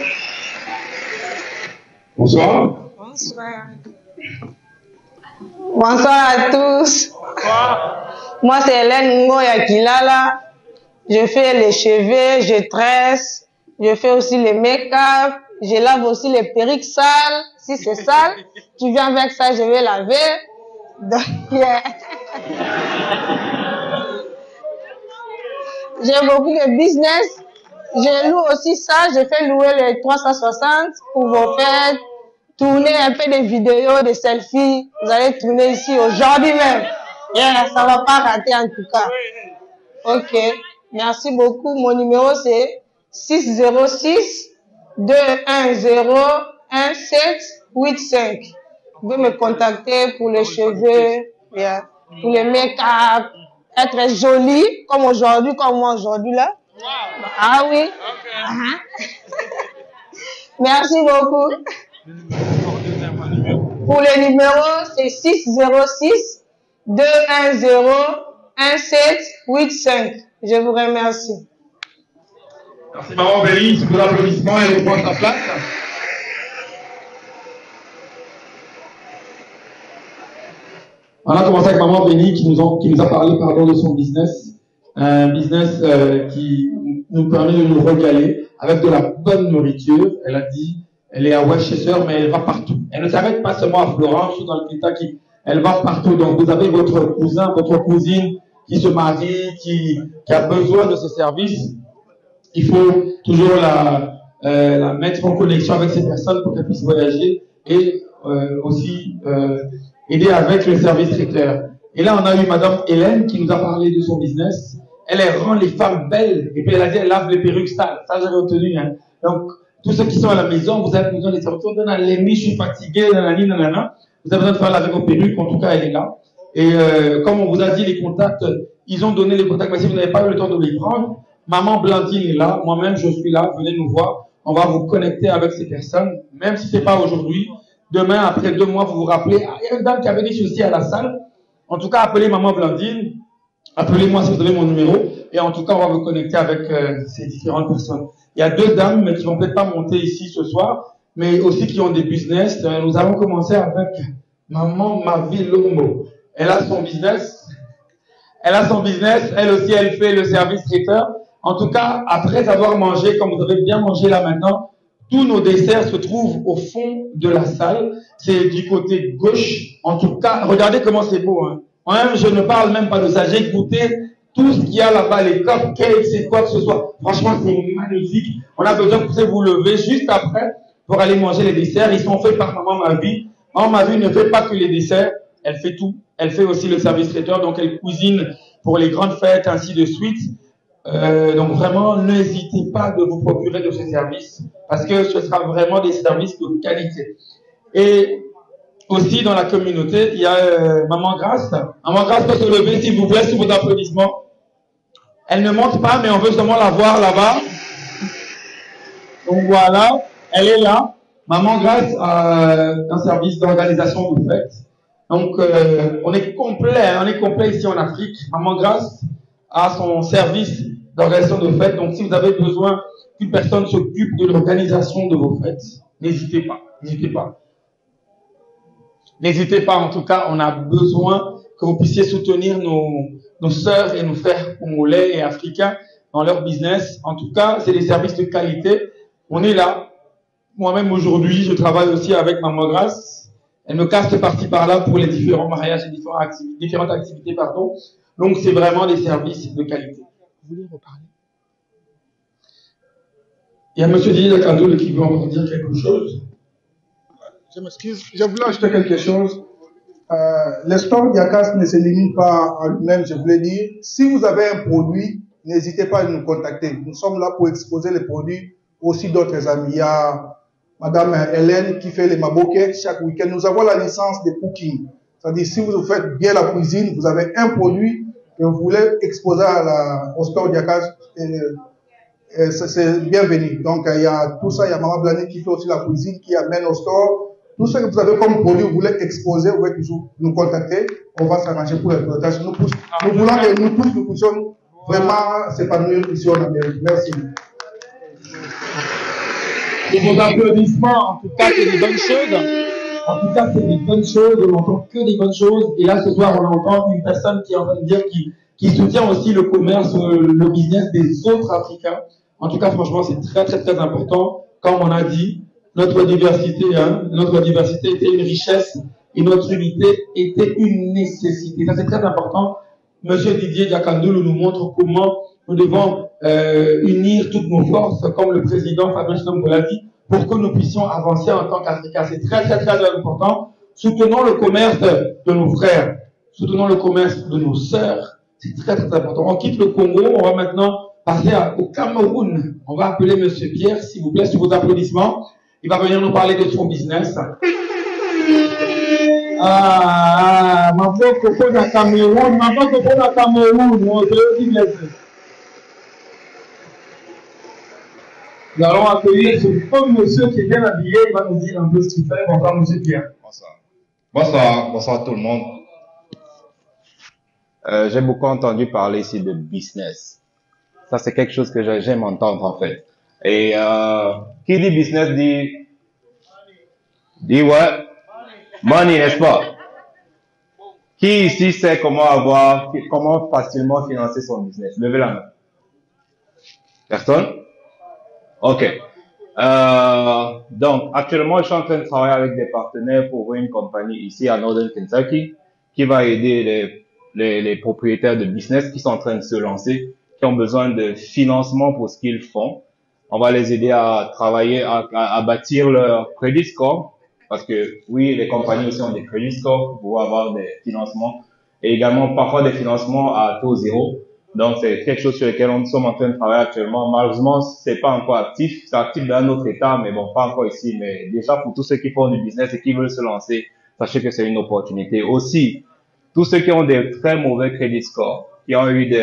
Bonsoir. Bonsoir. Bonsoir à tous. Moi, c'est Hélène Ngoya Kilala. Je fais les cheveux, je tresse, je fais aussi les make-up, je lave aussi les perruques sales. Si c'est sale, tu viens avec ça, je vais laver. Donc, yeah. J'ai beaucoup de business. Je loue aussi ça. Je fais louer les 360 pour vos fêtes. Tourner un peu des vidéos, des selfies. Vous allez tourner ici aujourd'hui même. Yeah, ça va pas rater en tout cas. Ok. Merci beaucoup. Mon numéro c'est 606 210 1785. Vous pouvez me contacter pour les cheveux, yeah, pour les make-up, être joli comme aujourd'hui, comme moi aujourd'hui là. Ah oui. Merci beaucoup. Pour les numéros, c'est 606 210 1785. Je vous remercie. Merci Maman Bélis pour l'applaudissement et elle prend sa place. On a commencé avec Maman Bélis qui nous a parlé de son business. Un business qui nous permet de nous régaler avec de la bonne nourriture. Elle a dit, elle est à Westchester, mais elle va partout. Elle ne s'arrête pas seulement à Florence ou dans le Kentucky. Elle va partout. Donc vous avez votre cousin, votre cousine qui se marie, qui a besoin de ces services. Il faut toujours la mettre en connexion avec ces personnes pour qu'elles puissent voyager et aussi aider avec le service traiteur. Et là, on a eu Madame Hélène qui nous a parlé de son business. Elle rend les femmes belles et puis elle a dit elle lave les perruques sales. Ça, j'ai retenu. Hein. Donc, tous ceux qui sont à la maison, vous avez besoin de services. Je suis fatigué, nanana. Vous avez besoin de faire laver vos perruques. En tout cas, elle est là. Et comme on vous a dit, les contacts, ils ont donné les contacts, mais si vous n'avez pas eu le temps de les prendre, Maman Blandine est là, moi-même je suis là, venez nous voir, on va vous connecter avec ces personnes, même si ce n'est pas aujourd'hui, demain, après 2 mois, vous vous rappelez, il y a une dame qui avait dit ceci à la salle, en tout cas appelez Maman Blandine, appelez-moi si vous avez mon numéro, et en tout cas on va vous connecter avec ces différentes personnes. Il y a 2 dames, mais qui vont peut-être pas monter ici ce soir, mais aussi qui ont des business. Nous allons commencer avec Maman Mavi Lomo. Elle a son business, elle aussi elle fait le service traiteur. En tout cas, après avoir mangé, comme vous avez bien mangé là maintenant, tous nos desserts se trouvent au fond de la salle. C'est du côté gauche. En tout cas, regardez comment c'est beau. Hein. Moi-même, je ne parle même pas de ça. J'ai goûté tout ce qu'il y a là-bas, les cupcakes, c'est quoi que ce soit. Franchement, c'est magnifique. On a besoin que vous vous lever juste après pour aller manger les desserts. Ils sont faits par Maman Mavi. Maman Mavi ne fait pas que les desserts, elle fait tout. Elle fait aussi le service traiteur, donc elle cuisine pour les grandes fêtes, ainsi de suite. Donc vraiment, n'hésitez pas de vous procurer de ces services parce que ce sera vraiment des services de qualité. Et aussi dans la communauté, il y a Maman Grâce. Maman Grâce peut se lever s'il vous plaît sous vos applaudissements. Elle ne monte pas, mais on veut seulement la voir là-bas. Donc voilà, elle est là. Maman Grâce a un service d'organisation de fêtes. Donc on est complet ici en Afrique. Maman Grâce a son service d'organisation de fêtes. Donc, si vous avez besoin qu'une personne s'occupe de l'organisation de vos fêtes, n'hésitez pas. N'hésitez pas, en tout cas, on a besoin que vous puissiez soutenir nos sœurs et nos frères congolais et africains dans leur business. En tout cas, c'est des services de qualité. On est là. Moi-même, aujourd'hui, je travaille aussi avec Maman Grâce. Elle me casse par-ci par-là pour les différents mariages et différentes activités, pardon. Donc, c'est vraiment des services de qualité. Vous voulez reparler? Il y a M. Didier Kandoul qui veut encore dire quelque chose. Je m'excuse, je voulais ajouter quelque chose. Le store Diakas ne se limite pas à lui-même, je voulais dire. Si vous avez un produit, n'hésitez pas à nous contacter. Nous sommes là pour exposer les produits aussi d'autres amis. Il y a Madame Hélène qui fait les maboke chaque week-end. Nous avons la licence de cooking. C'est-à-dire, si vous faites bien la cuisine, vous avez un produit que vous voulez exposer au store Diakas, c'est bienvenu. Donc, il y a tout ça. Il y a Maman Blandine qui fait aussi la cuisine, qui amène au store. Tout ce que vous avez comme produit, vous voulez exposer, vous pouvez toujours nous contacter. On va s'arranger pour l'exploitation. Nous voulons que nous tous nous puissions vraiment s'épanouir ici en Amérique. Merci. Et vos applaudissements, en tout cas, c'est des bonnes choses. En tout cas, c'est des bonnes choses, on n'entend que des bonnes choses. Et là, ce soir, on entend une personne qui est en train de dire qui soutient aussi le commerce, le business des autres Africains. En tout cas, franchement, c'est très, très, très important. Comme on a dit, notre diversité était une richesse et notre unité était une nécessité. Ça, c'est très important. Monsieur Didier Diakandoulou nous montre comment nous devons unir toutes nos forces, comme le président Fabien Chnombo l'a dit, pour que nous puissions avancer en tant qu'Africains. C'est très, très, très important. Soutenons le commerce de nos frères. Soutenons le commerce de nos sœurs. C'est très, très important. On quitte le Congo. On va maintenant passer au Cameroun. On va appeler Monsieur Pierre, s'il vous plaît, sous vos applaudissements. Il va venir nous parler de son business. Nous allons accueillir ce beau monsieur qui est bien habillé. Il va nous dire un peu ce qu'il fait. Bonsoir, monsieur Pierre. Bonsoir tout le monde. J'ai beaucoup entendu parler ici de business. Ça, c'est quelque chose que j'aime entendre, en fait. Et qui dit business dit what? Money, n'est-ce pas? Qui ici sait comment facilement financer son business? Levez la main. Personne? Ok. Donc, actuellement, je suis en train de travailler avec des partenaires pour une compagnie ici à Northern Kentucky qui va aider les propriétaires de business qui sont en train de se lancer, qui ont besoin de financement pour ce qu'ils font. On va les aider à travailler, à bâtir leur credit score. Parce que oui, les compagnies aussi ont des credit scores pour avoir des financements et également parfois des financements à taux zéro. Donc c'est quelque chose sur lequel nous sommes en train de travailler actuellement. Malheureusement, c'est pas encore actif. C'est actif dans un autre état, mais bon, pas encore ici. Mais déjà pour tous ceux qui font du business et qui veulent se lancer, sachez que c'est une opportunité. Aussi, tous ceux qui ont des très mauvais credit scores, qui ont eu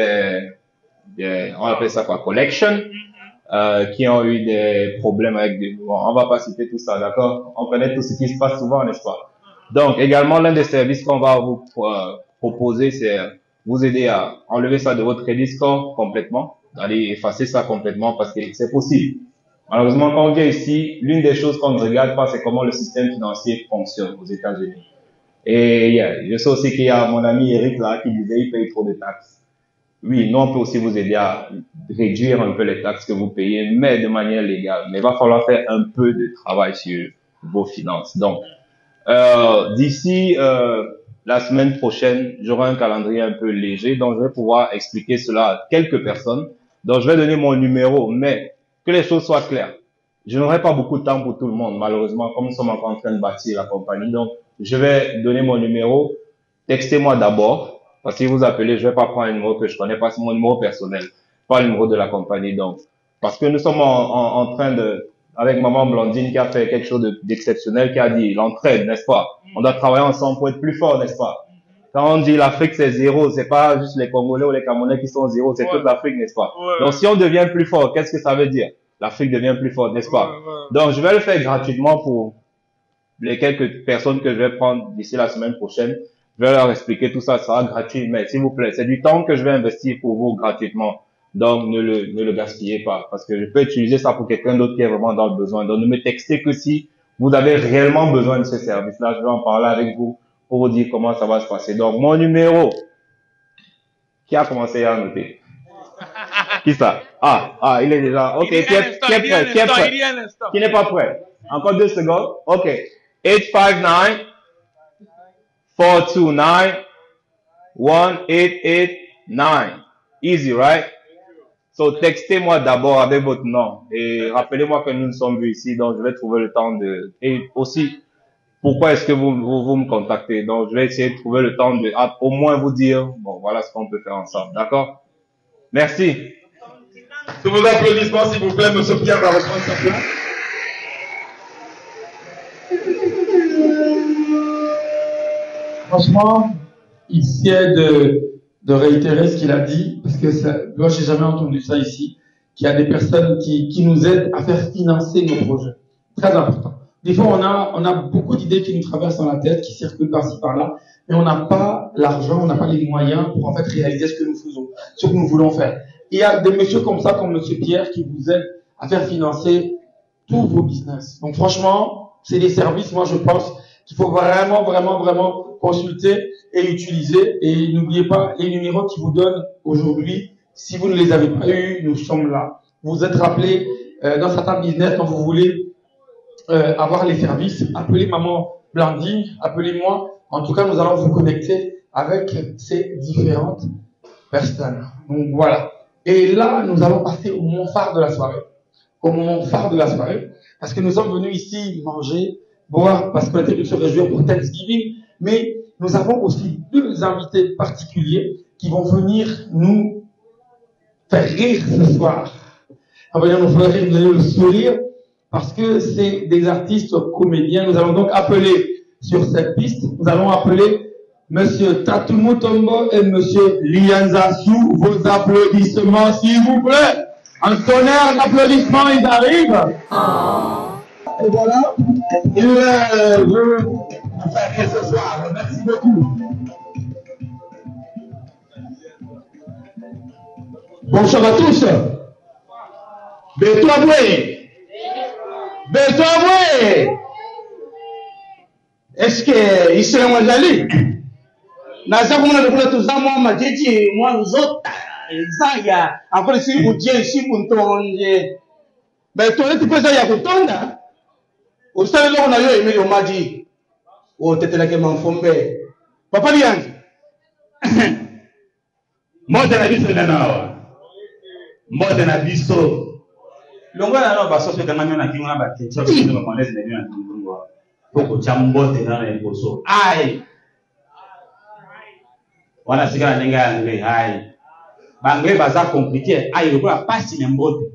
on appelle ça quoi, collection, qui ont eu des problèmes avec bon, on va pas citer tout ça, d'accord? On connaît tout ce qui se passe souvent, n'est-ce pas? Donc, également, l'un des services qu'on va vous proposer, c'est vous aider à enlever ça de votre credit score complètement, d'aller effacer ça complètement parce que c'est possible. Malheureusement, quand on vient ici, l'une des choses qu'on ne regarde pas, c'est comment le système financier fonctionne aux États-Unis. Et je sais aussi qu'il y a mon ami Eric là qui disait il paye trop de taxes. Oui, nous, on peut aussi vous aider à réduire un peu les taxes que vous payez, mais de manière légale. Mais il va falloir faire un peu de travail sur vos finances. Donc, d'ici la semaine prochaine, j'aurai un calendrier un peu léger, donc je vais pouvoir expliquer cela à quelques personnes. Donc, je vais donner mon numéro, mais que les choses soient claires. Je n'aurai pas beaucoup de temps pour tout le monde, malheureusement, comme nous sommes encore en train de bâtir la compagnie. Donc, je vais donner mon numéro. Textez-moi d'abord. Parce que si vous appelez, je vais pas prendre un numéro que je connais pas, c'est mon numéro personnel, pas le numéro de la compagnie. Donc, parce que nous sommes en train avec maman Blandine qui a fait quelque chose d'exceptionnel, qui a dit l'entraide, n'est-ce pas? On doit travailler ensemble pour être plus fort, n'est-ce pas? Quand on dit l'Afrique c'est zéro, c'est pas juste les Congolais ou les Camerounais qui sont zéro, c'est toute l'Afrique, n'est-ce pas? Donc, si on devient plus fort, qu'est-ce que ça veut dire? L'Afrique devient plus forte, n'est-ce pas? Donc, je vais le faire gratuitement pour les quelques personnes que je vais prendre d'ici la semaine prochaine. Je vais leur expliquer tout ça, ça sera gratuit, mais s'il vous plaît, c'est du temps que je vais investir pour vous gratuitement. Donc, ne le gaspillez pas, parce que je peux utiliser ça pour quelqu'un d'autre qui est vraiment dans le besoin. Donc, ne me textez que si vous avez réellement besoin de ce service-là. Je vais en parler avec vous pour vous dire comment ça va se passer. Donc, mon numéro, qui a commencé à noter? Qui ça? Il est déjà, ok, qui est prêt? Qui n'est pas prêt? Encore 2 secondes. Ok. 859 429-1889. Easy, right? So, textez-moi d'abord avec votre nom. Et rappelez-moi que nous nous sommes vus ici, donc je vais trouver le temps et aussi, pourquoi est-ce que vous me contactez? Donc, je vais essayer de trouver le temps de, au moins vous dire, bon, voilà ce qu'on peut faire ensemble. D'accord? Merci. Sous vos applaudissements, s'il vous plaît, monsieur Pierre va reprendre sa place. Franchement, il sied de réitérer ce qu'il a dit, parce que moi, j'ai jamais entendu ça ici, qu'il y a des personnes qui nous aident à faire financer nos projets. Très important. Des fois, on a beaucoup d'idées qui nous traversent dans la tête, qui circulent par-ci, par-là, mais on n'a pas l'argent, on n'a pas les moyens pour en fait réaliser ce que nous faisons, ce que nous voulons faire. Il y a des messieurs comme ça, comme monsieur Pierre, qui vous aident à faire financer tous vos business. Donc franchement, c'est des services, moi je pense, qu'il faut vraiment consulter et utiliser. Et n'oubliez pas les numéros qui vous donnent aujourd'hui. Si vous ne les avez pas eus, nous sommes là. Vous êtes rappelés dans certains business quand vous voulez avoir les services. Appelez Maman Blandine, appelez-moi. En tout cas, nous allons vous connecter avec ces différentes personnes. Donc voilà. Et là, nous allons passer au moment phare de la soirée. Au moment phare de la soirée. Parce que nous sommes venus ici manger, boire, parce qu'on était venus se réjouir pour Thanksgiving. Mais nous avons aussi deux invités particuliers qui vont venir nous faire rire ce soir. On va nous faire rire, nous allons le sourire, parce que c'est des artistes comédiens. Nous allons donc appeler sur cette piste, nous allons appeler Monsieur Tatou Mutombo et Monsieur Lianza sous vos applaudissements, s'il vous plaît. Un tonnerre d'applaudissements, ils arrivent. Et voilà, il veut nous faire rire ce soir. Merci beaucoup. Bonsoir à tous. Beto Aboué. Beto Aboué. Est-ce que ici est moins joli? Naza kumuna dekula tuzama majeji mwanzo zaya encore ici vous Dieu ici pour ntonje. Beto tu peux ya kutonda. Usale lo na yo Emilio Maji. O tetela ke manfombe. Papa lianzi. Moja na biso nanawa. Moja na biso. Longo na no baso pe kanga na kinga ba ketchup na ba kondes na bina ndungo. Poko chambote na na boso. Ai. Wana sigara nenga angle hai. Bangwe baza compliqué. Ai ko pasi na mbote.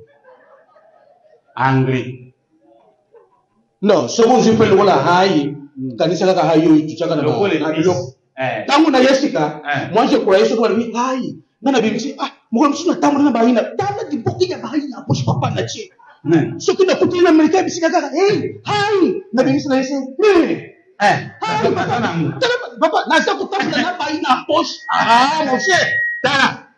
Angle. No, somo zipe lo la hai. Kanisa kaka hayo tuchaka na lokole tangu na Jessica mwanzo kwa Yesu kwa mimi hai. Nana bimsi mko msuna tamu na bahina. Tama dipoki ya bahina hapo papa na che. So kina kutina Amerika bisika kaka hai. Na bimsi na Yesu. Papa na sasa kutafuta na bahina hapo. Moshe. Tana.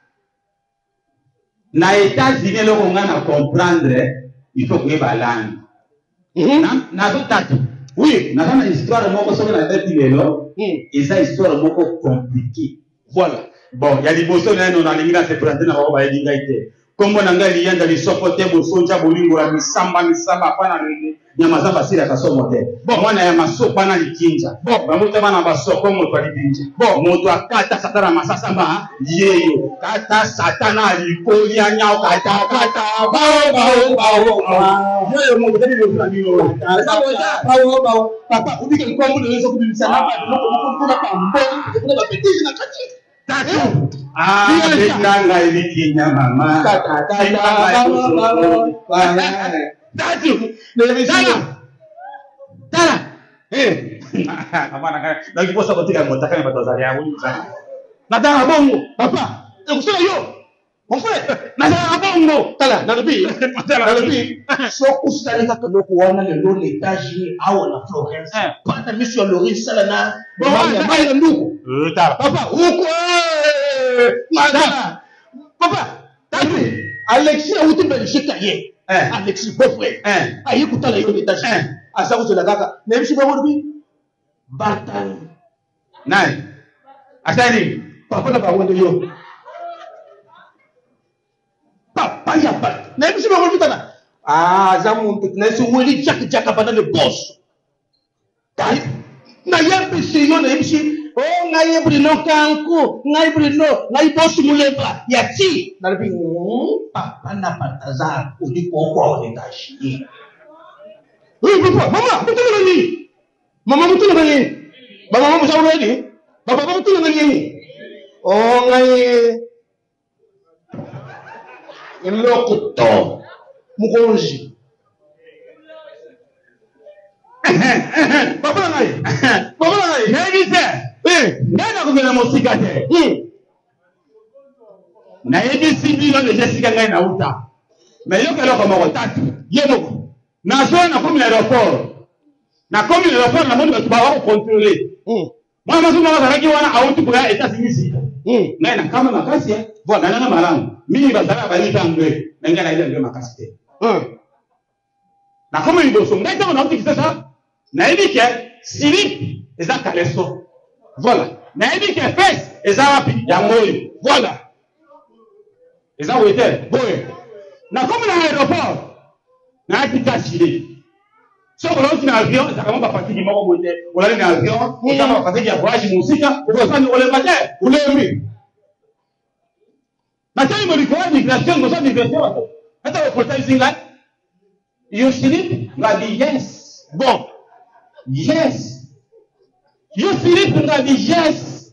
Na États-Unis lo ngana comprendre il faut que ba langue. Na tout tatu. Oui, na kana histoire moko soki na tête lelo, eza histoire moko compliquée. Voilà. Bon, ya liboso na no na linga se présenter na ba yinga ite. Kombo na ngai lianda lisoko te bosonja bolingo ya misamba pana nyama za basira kasomo te. Bon, mwana ya masoko na likinja. Bon, bamuta bana basoko mo kwa likinja. Bon, moto akata satana masasa ba yeyo. Kata satana likolia nyao kata bao. Yeyo mo tani lo fulani lo. Bao. Papa, ubike mkongo ndio unaweza kubisha hapa. Kuna pambo, kuna bapetizi na kati. Tatu. Nanga ilikinya mama. Tatu. Tala. Hapana na kiposa katika motaka na batazali yangu sana. Nataka bongo. Papa, ukusema yo. Mon frère, nataka bongo. Tala, nalipi. So kusalika kando kuona lelo l'étage au na Florence. Pata mission Lori Salana. Baya ndugu. Tala. Papa, huko. Madame. Papa, tatu. Alexis a outé Belgique aye. Alexis beau frère. Aye kutala yo l'étage. Asa kuzela kaka. Même si bango bi Bartan. Nani? Asani. Papa na bango yo. Papa ya pas. Même si bango bitana. Zamu nesi weli jaka bana le boss. Tai. Na yembe si yo na yemsi. Oh, ngai brino kanku, ngai boss muleba. Yati. Na bi papa na pataza udi kwa l'étage. Oui, papa, maman, betul nani? Mama musa ready? Papa betul nani? Oh, ngai Ilokuto Mugonji. Papa ngai. Nana kugena musika te. Na ABC bilo de Jessica ngai na uta. Mais yo kala kama watatu. Yemo. Na zone na comme l'aéroport. Na comme l'aéroport na monde ba wa contrôler. Moi maso na bazalaki wana auto pour États-Unis sita. Na na kama makasi voilà na malamu. Mimi bazala ba ni tangwe. Na ngana ile ndio makasi te. Na kama ndio so ngai tama na auto kisasa. Na ibike slip, eza caleçon. Voilà. Mais dit que fesse, eza rapi, yangoyo. Voilà. Eza ouete, boye. Na comme dans l'aéroport, na tika chile. So on est dans l'avion, ça commence à fatiguer moko boye. On est dans l'avion, on va fatiguer voyage musika, on va s'en aller matin, on l'aime. Maintenant il me dit quoi migration, nous sommes migration. Attends, le portail singa. You sleep? Nga di yes. Bon. Yes. You sleep? Nga di yes.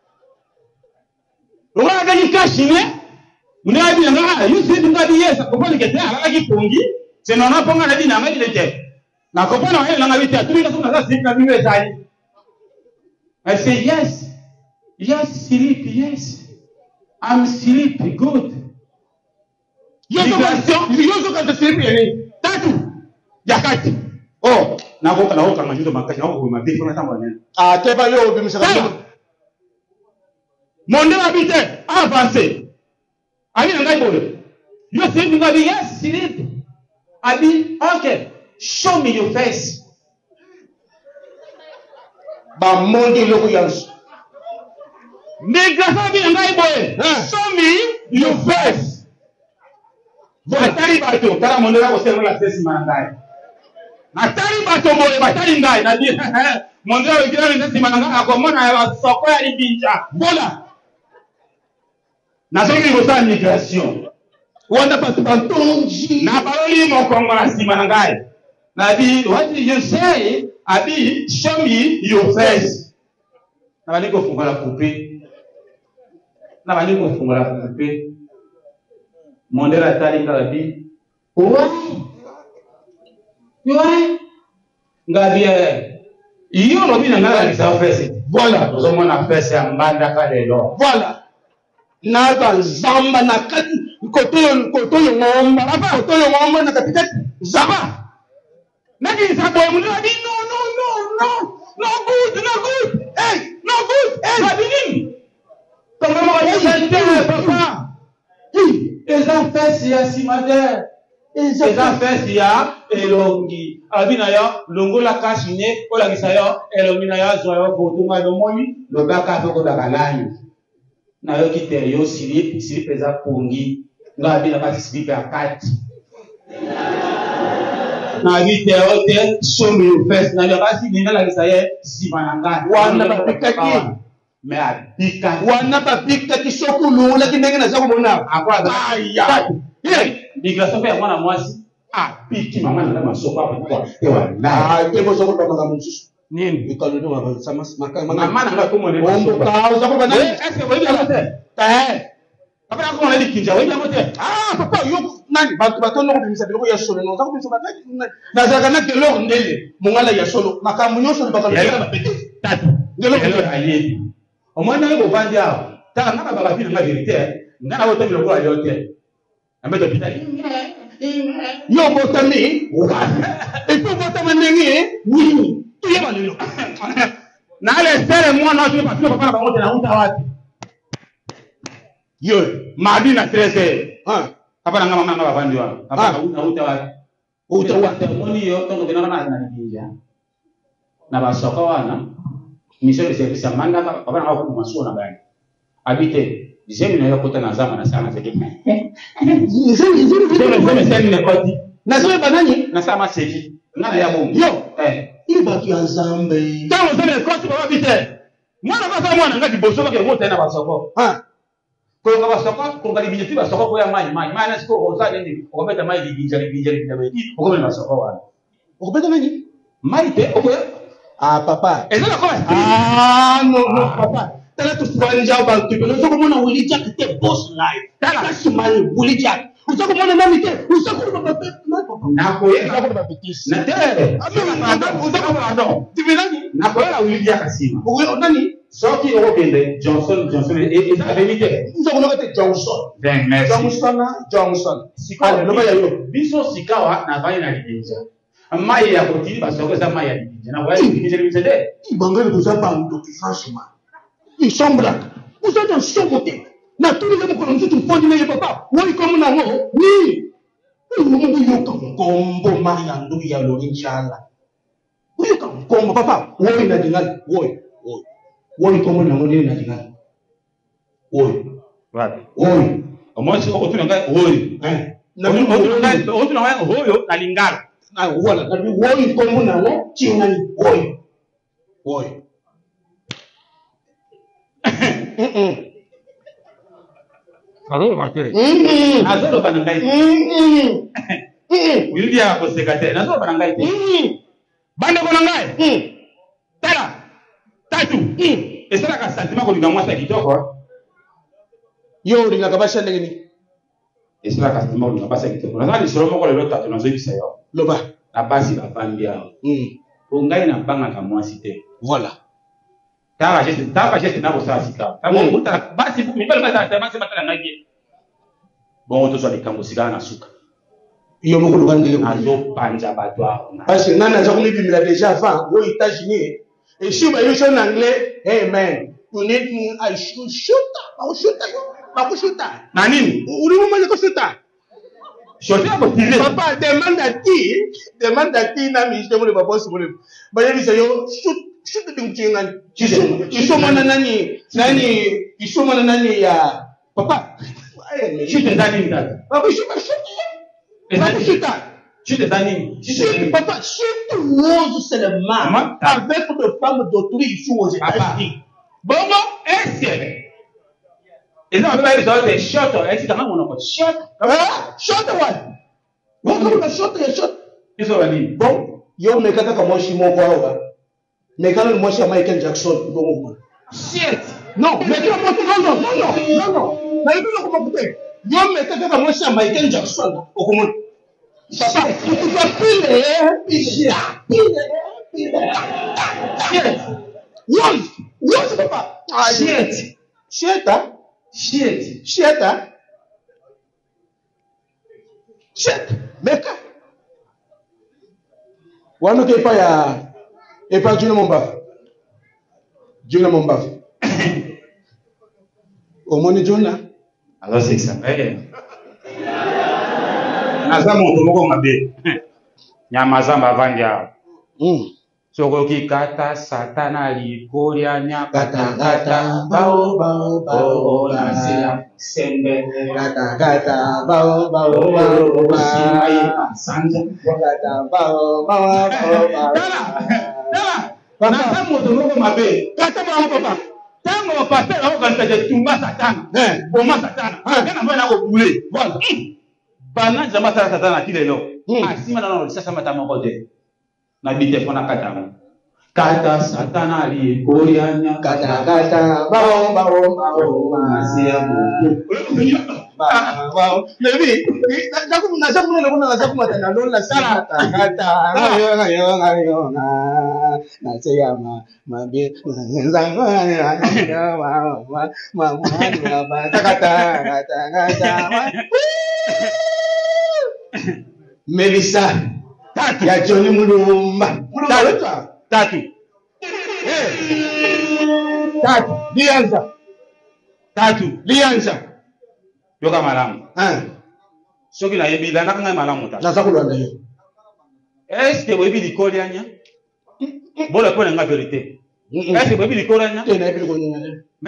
On va gagner cash, né? On a dit, you sleep? Nga di yes. Comment le gâteau? On a dit pongi. C'est non, on a dit, on a dit, na comprendre rien, on a dit, tout le monde a dit, on a dit, elle say yes. Yes, sleep, yes. I'm sleep, good. Migration, yozo quand sleep, elle tatu. Yakati. Oh, na woka majuto makati, na woka mabiti, na tamba nene. Ah, teba yo bimisa ka. Monde habite, avancé. Abi na ngai bole. You sleep, you be yes, sleep. Abi, okay. Show me your face. Ba monde loko yansu. Migration bi na ngai bole. Show me your face. Atari bato, tara monde la kosema la sesi manangai. Atari bato mole batari ngai na di. Monde la kira ni sesi manangai akomona ya soko ya libinja. Bola. Na soki kosa migration. Wanda patu bantonji. Na paroli mo kongo la sima manangai. Na di, what did you say? Abi, show me your face. Na bani ko funga la coupe. Na bani ko funga la coupe. Mondela tali ngalabi. Ouais. Ngabi iyo no bina ngala sa fesse. Voilà, nous avons na fesse ya mbanda ka lelo. Voilà. Na ba zamba na kati koto yo ngomba. Apa koto yo ngomba na katikati. Zaba. Nagi sa boy mu ngabi no good. Hey, no good. Hey, babini. Comment on va dire papa? Les affaires si ya simade. Les affaires si ya elongi. Abina ya longo la kashine ola gisayo elongi na ya zo yo botunga no moni lo baka foko dakalani. Na yo kiterio slip eza pongi. Ngabi na kati slip ya kati. Na viteo te show me your face na yo kasi ninga la gisaye simananga. Wana bapikaki. Mais abika wana babika kisoko lula kinenge na zako mona akwa aya migration pe mwana mwasi abiki mama na masoko hapo kwa ewa na kebo soko kwa mama msusu nini ikalodo mama sama mama na kwa mwana ombo ka uzako bana est-ce que vous avez fait ta après on a dit kinja wewe mote papa yo nani bato no kubimisa biloko ya solo no zako kubimisa bataki na zaka na kelo ndele mungala ya solo makamu nyoso bakalo na pete tatu ngelo ayebi au moins na ko vandi awo ta na ba bina na vérité ngana wote biloko ya yote ambeto pitali yo botami et pour botami nengi ni tu yeba lelo na le sere moi na tu pas papa ba wote na unta wapi yo madi na 13 hapa na mama na vandi wa hapa na unta wapi uta moni yo to ngena na ninja na ba soko wana mission de service ya manda papa na kwa masuo na gani habite jemi na yokota na zama na sana zeke jemi seni ne koti na sema banani na sama seki ngana ya mungu yo ile baki ensemble kama sema koti baba habite mwana basa mwana ngati boso bake mota na basoko ko nga basoko ko ngali binyi basoko ko ya mai na siko ko sa nini ko beta mai bijali bidabeti ko na basoko wana ko beta nani mai te ko papa. Et là, non, papa. T'as là tout ce qu'on a déjà tu peux nous comment on Willy Jack était boss live. T'as là ce mal Willy Jack. Vous savez comment on a mis vous savez comment on va faire na ko ya ko ba petit. Na tere. Vous savez comment non. Tu veux nani? Na ko la Willy Jack asima. Vous nani? Sorti au Kende Johnson et ça avait mis vous savez comment était Johnson. Ben merci. Johnson. Sikawa no ba ya yo. Biso sikawa na bani na libinja. Mai ya kotini basoko za mai ya libinja. Na wai libinja libinja. Ibangale tout ça par franchement. Ils sont blancs. Vous êtes un son côté. Na tous les gens qui ont fondé les papa. Oui, comme na ngo. Ni. Mungu yuko ngombo mariandu ya lorinjala. Yuko Comme papa, oui, national, oui, oui. Oui, comment on a dit national? Oui. Oui. Moi, je retourne en oui. Retourne en oui, la lingala. Ah, voilà. Oui, comment on a dit oui. Oui. Allô, Marquez. Nazaro Banangai. Il dit à vos secrétaires, Nazaro Banangai. Bande Banangai. Tala. Tatu. Et c'est là qu'un sentiment qu'on lui a montré qui quoi. Yo, il n'a pas changé de ni. Et c'est là qu'un sentiment qu'on lui a passé qui quoi. On a dit sur le moment où le tatu n'a pas ça. Le bas. La base il va pas bien. Pour gagner n'a pas un mois cité. Voilà. T'as pas juste n'a pas ça cita. T'as bon, t'as base pour me faire ça, t'as pas ça ngaki. Bon, on te soit les camosiga na suka. Yo mo ko lugandele azo panja batwa. Parce que nana za kuni bimila déjà avant aux États-Unis. Et si vous êtes en anglais, hey man, you need me, I shoot, Nani? Où est-ce que c'est? Papa, demande à qui n'a mis de papa sur le. Bah, il dit, shoot the thing. Tu sommes mon nani, ils sont mon nani, papa. Shoot the nani, papa, shoot. Chute des animes. Papa, chute rose seulement avec une femme d'autrui ici aux États-Unis. Bon, est-ce que ils ont fait des shots, est-ce que on a shot? Shot what? Bon, shot. Ils ont dit. Bon, yo me kaka comme moi je suis mon quoi. Mais quand moi je suis Michael Jackson, bon. Shit. Non, mais non. Mais il faut comment couper. Yo me kaka comme moi je suis Michael Jackson, au comment. Papa, tu dois pile. Yes, papa. Shit. Meka. Wano ke pa ya e pa Juna Momba. Omoni Juna. Alors c'est ça. Naza moto moko mabe. Nyamaza mbavandia. Sokoki kata satana likolia nya kata bao nasia sembe kata bao simai sanja kata bao Naza moto moko mabe. Kata bao papa. Tango pasteur organise tumba satana. Boma satana. Kana mbona ko bule. Voilà. Bana jama sala satana kilelo. Asima na sasa matama kote. Na bite fona kata satana ali korianya kata bao asia bao lebi nazaku matana lola sana kata ayo nasema mabe kata Melissa ya Johnny Mulumba tatu lianza yoka malamu soki na yebi la nakanga malamu ta naza kulanda yo est-ce que webi likolianya bola ko nga vérité est-ce que webi likolianya te na yebi likolianya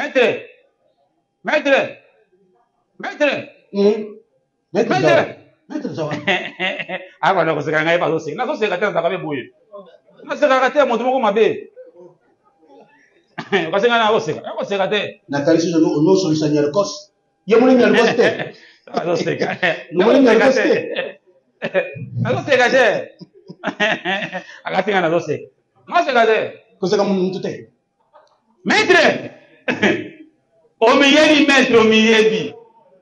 maître sawa aba na koseka ngai ba soseka na soseka te nzaka be boye na seka te moto moko mabe koseka na koseka te na kalisi no solisa nyarkos yemoni nyarkos te na soseka yemoni nyarkos te na soseka te akatinga na soseka na soseka te koseka muntu te maître omiyebi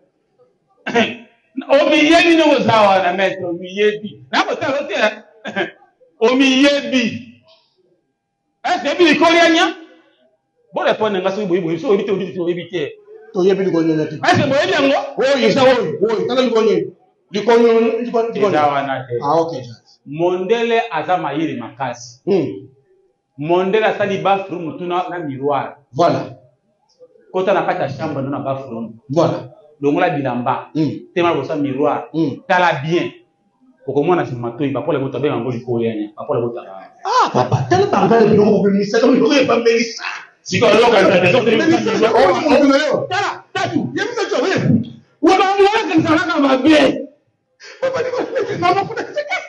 omiyebi no zawa na maître omiyebi na ko ta rote omiyebi est-ce que bi kolianya bon répondre nga so boyi so ebite to yebi likonyo te est-ce que boyi yango oui ça oui kana likonyo zawa na te okay mondele azama yiri makasi mondele asali bathroom mutuna na miroir voilà kota na kata chambre na bathroom voilà longola bilamba tema bosa miroir tala bien okomona sima toi ba pole moto be ngo likolianya ba pole bota Ah, papa, tel banga le bureau de ministère, comme il n'aurait pas Mélissa. Si quand l'on a raison de Mélissa, c'est quoi? T'as tout. Il y a mis ça, tu vois. Ou alors, on va comme ça, là, on va bien. Papa, dit, maman, pour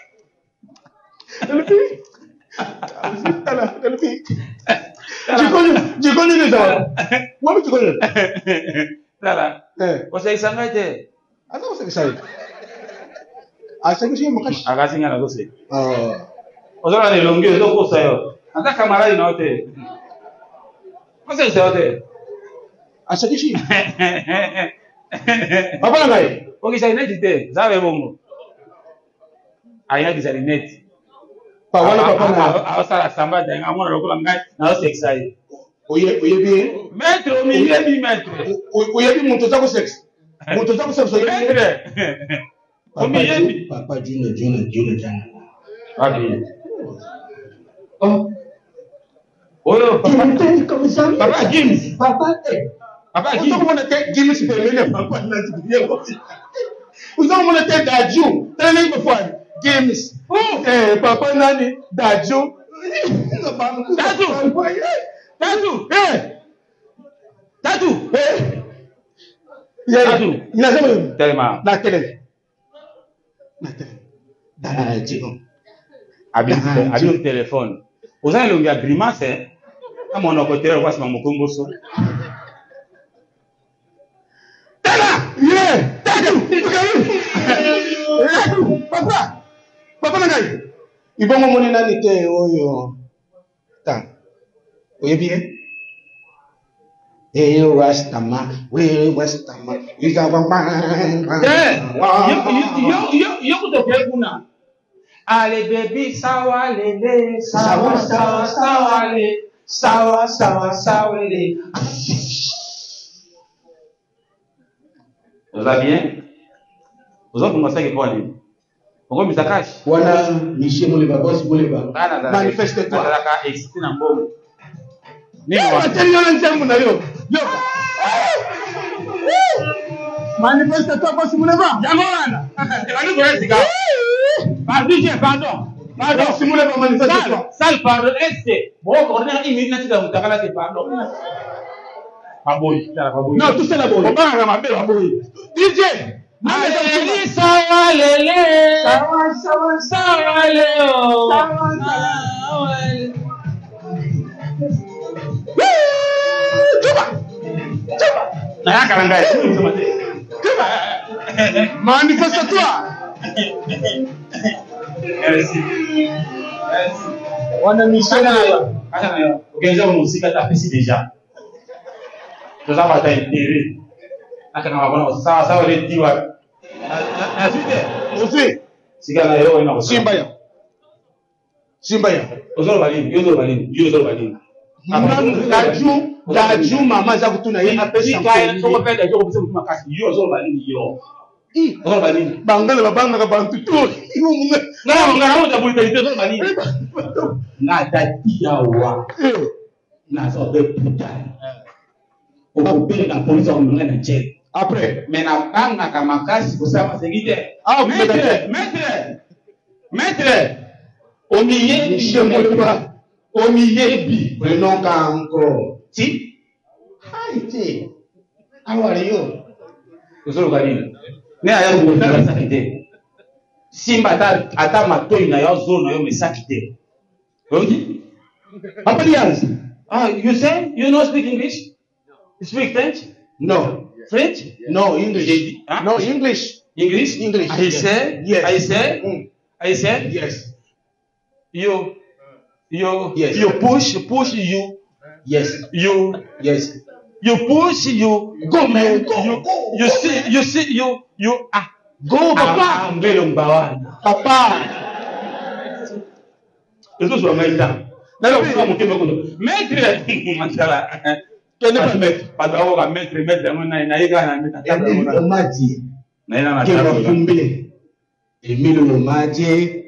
tu connais les gens. Moi, tu connais. Là, conseil s'arrête. Attends, c'est ça. Ah, c'est que j'ai mon cache. Ah, c'est un dossier. On a les longueurs, donc, ça y est. En tant que camarade, il n'a pas été. Conseil s'arrête. Ah, c'est que j'ai. Papa, là, ok, ça y est, ça va bon. Ah, il y a des alinettes. Papa, ça la samba, il y a un monde là, c'est excité. Oui, bien. Maître, au milieu du maître. Oui, bien, mon total sexe. Mon total sexe, oui. Au milieu. Papa, June. Oh. Oh, papa, comme ça. Papa, Gims. Papa, Gims. Vous avez Gims, c'est le papa, vous avez été Dadju. Tenez une fois. Gims. Papa, Nani, Dadju. Tatu. Il a jamais tellement. La télé. Avec le téléphone. Vous avez le gars grimace, à mon côté, on voit ce mon combo. Papa, Nani. Il va me donner la nité. Oh, tant. Oui, bien. Hey, Rastaman, we Rastaman, we got a man. You could have una. Ale baby, sawa lele, sawa le. Vous allez bien? Vous avez commencé à quoi? Pourquoi vous avez caché? Voilà, Michel Mouleba, boss Mouleba. Manifeste-toi. Manifeste-toi, boss Mouleba. Pardon, si Mouleba manifeste-toi. Sale, pardon, est-ce bon, on a une minute dans le pardon. Non, tout ça là, bon. On va ramasser la bouille. DJ! Sawa lele, sawa leo, manifeste-toi. Merci. On a mis ça là. Organiser une musique à taper déjà. Nous avons intérêt. Ça va être dit. Aussi. Simbaya. Daju mama za kutuna yeye apesa bangala babanga ka bantu to na tatia wa na so be puta o be na police on na nche après mais na banga kama kasi kusema segite maître au milieu bi non encore ti haiti how are you kusoro kalini ne aya ngofala sakite simba ata matoi na yo zone yo mesakite ongi papa lians you say you know speak English? You speak French? No. French? No, English. No, English. English. I say yes. I say yes. You push you. Yes. You push you. Go man, go. You see go papa. Papa. Eso es maître. Maître. Quel est le maître? Pas d'avoir maître na ega na maître. Omaji. Na ina na table. Fumbe. Emile Omaji.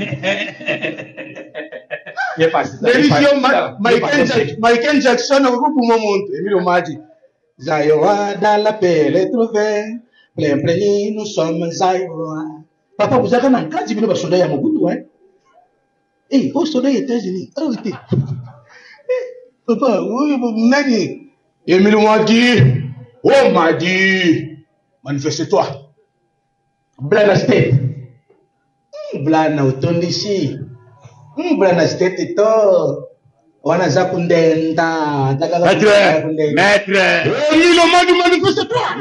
Michael Jackson au groupe Momonte. Emile Omaji. Zayoa dans la paix, les trophées. Plein, nous sommes Zayoa. Papa, vous avez un cas de soda ya Mobutu, hein? Eh, au soleil États-Unis. Ah oui, papa, oui, Nani. Emile m'a dit, oh m'a dit, manifeste-toi. Blana State. Blana Utondishi. Blana State et tout. Wana Zakundenda. Maître. Emile m'a dit, manifeste-toi.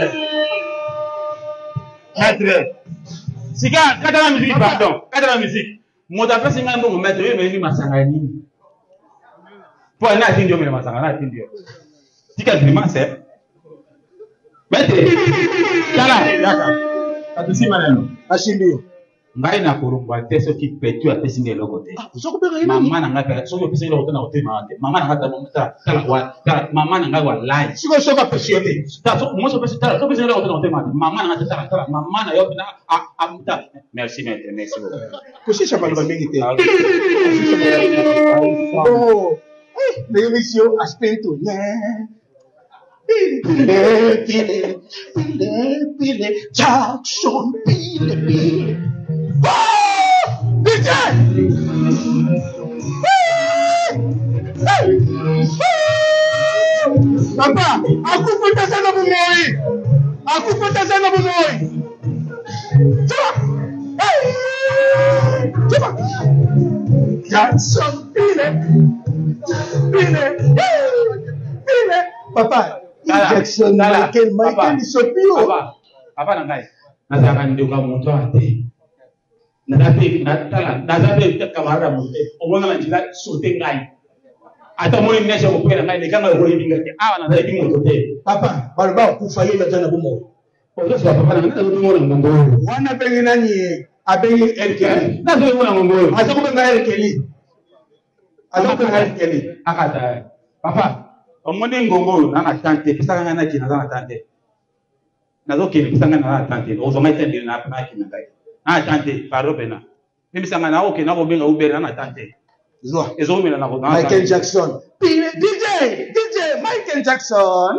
Maître. Si quand la musique, pardon, quand la musique, mon d'après c'est un bon maître, mais il m'a sangani. Pour un attendio, mais il m'a sangani, attendio. Si quelqu'un c'est. Maître, yaka. Atusi maneno. Ashindio. Ngai na kurumba teso ki petu atesi ngelo kote. Mama na ngai so yo pesi ngelo kote na kote mande. Mama na ngai ta mama na ngai wa live. Siko so ka pesi yote. Ta so mo so pesi ta so pesi ngelo kote na kote mande. Mama na ngai ta mama na yo na amuta. Merci maître, merci beaucoup. Kushisha balo mingi te. Oh. L'émission aspento. Pile, Jackson, pile. Oh! DJ! Papa, aku pun sana bumoi. Aku pun sana bumoi. Coba. Jackson, pile. Papa. Jackson, Michael Sopio. Papa nangai. Nataka ndio kama mtu ate. Nataka kamera mute. Obona na njila sote ngai. Ata moni mnesha mkwela ngai ni kama hori bingati. Awa na ndai mtu te. Papa, barba kufa yeye tena bumo. Ozo papa na ngai ndio mona ngongoro. Wana pengi nani? Abengi Erkeli. Na ndio mona ngongoro. Asa kubenga Erkeli. Asa kubenga Erkeli. Akata. Papa omoni ngongolo na tante pesa ngana kina na tante nazo kile pesa ngana na tante ozo mai tende na kina ngai na tante paro pena mimi sanga na okay na go benga ubera na tante zo ezo mena na go Michael Jackson DJ Michael Jackson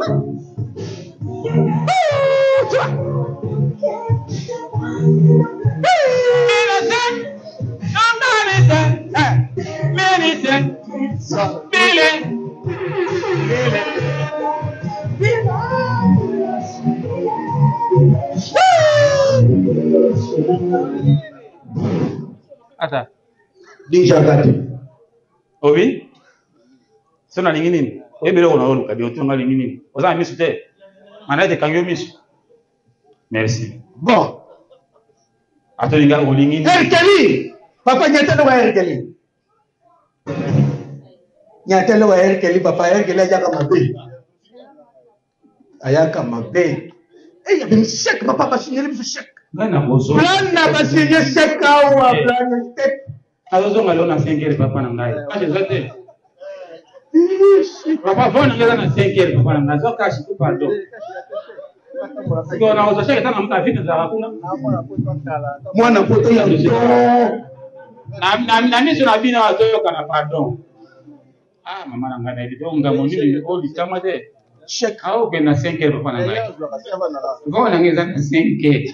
Ata. Déjà gâté. Obi? Sona lingi nini? Ebele ona oluka bi otunga lingi nini? Oza misu te. Mana te kangyo misu. Merci. Bon. Atolinga olingi nini? Erkeli. Papa nyatelo wa Erkeli. Nyatelo wa Erkeli papa Erkeli ajaka mabe. Ayaka mabe. Eh ya bimshek papa basinyeli bimshek. Ngana bozo. Plana basinye sheka wa plana step. Azozo ngalo na 5 papa na ngai. Aje zote. Papa vona ngala na 5 papa na ngai. Zoka shi pardon. Siko na ozo sheka tana mta vitu za hakuna. Mwana poto ya mto. Na mimi sina bina wazoyo kana pardon. Ah mama na ngai ndio ngamoni oli kama de. Check au que na 5 papa na ngai. Vona ngeza na 5.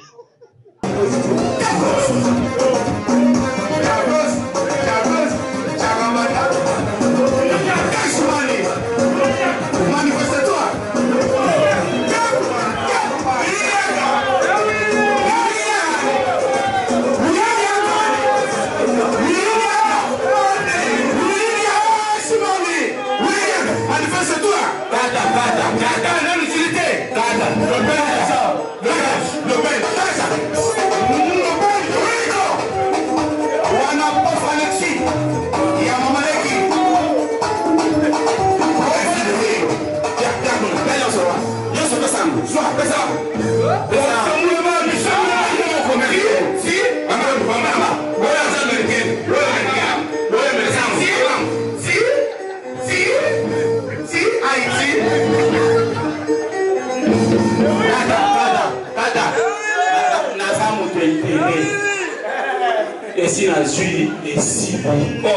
Et si la juillet est si bon.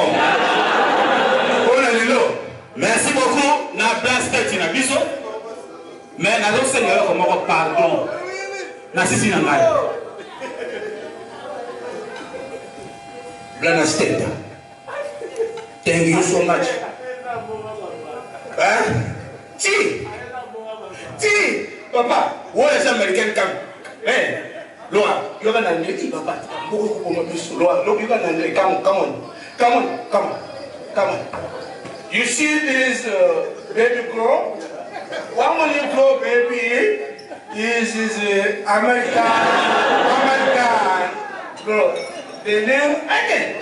Merci beaucoup. Na place que na biso. Mais na donc Seigneur comme pardon. Na sisi na ngai. Blana State. Thank you so much. Ti, papa, où est les Américains comme? Hey, Loa, you're gonna need it, papa. Loa, look, you're gonna need it. Come on. You see this baby girl? One more you grow, baby. This is American girl. The name again.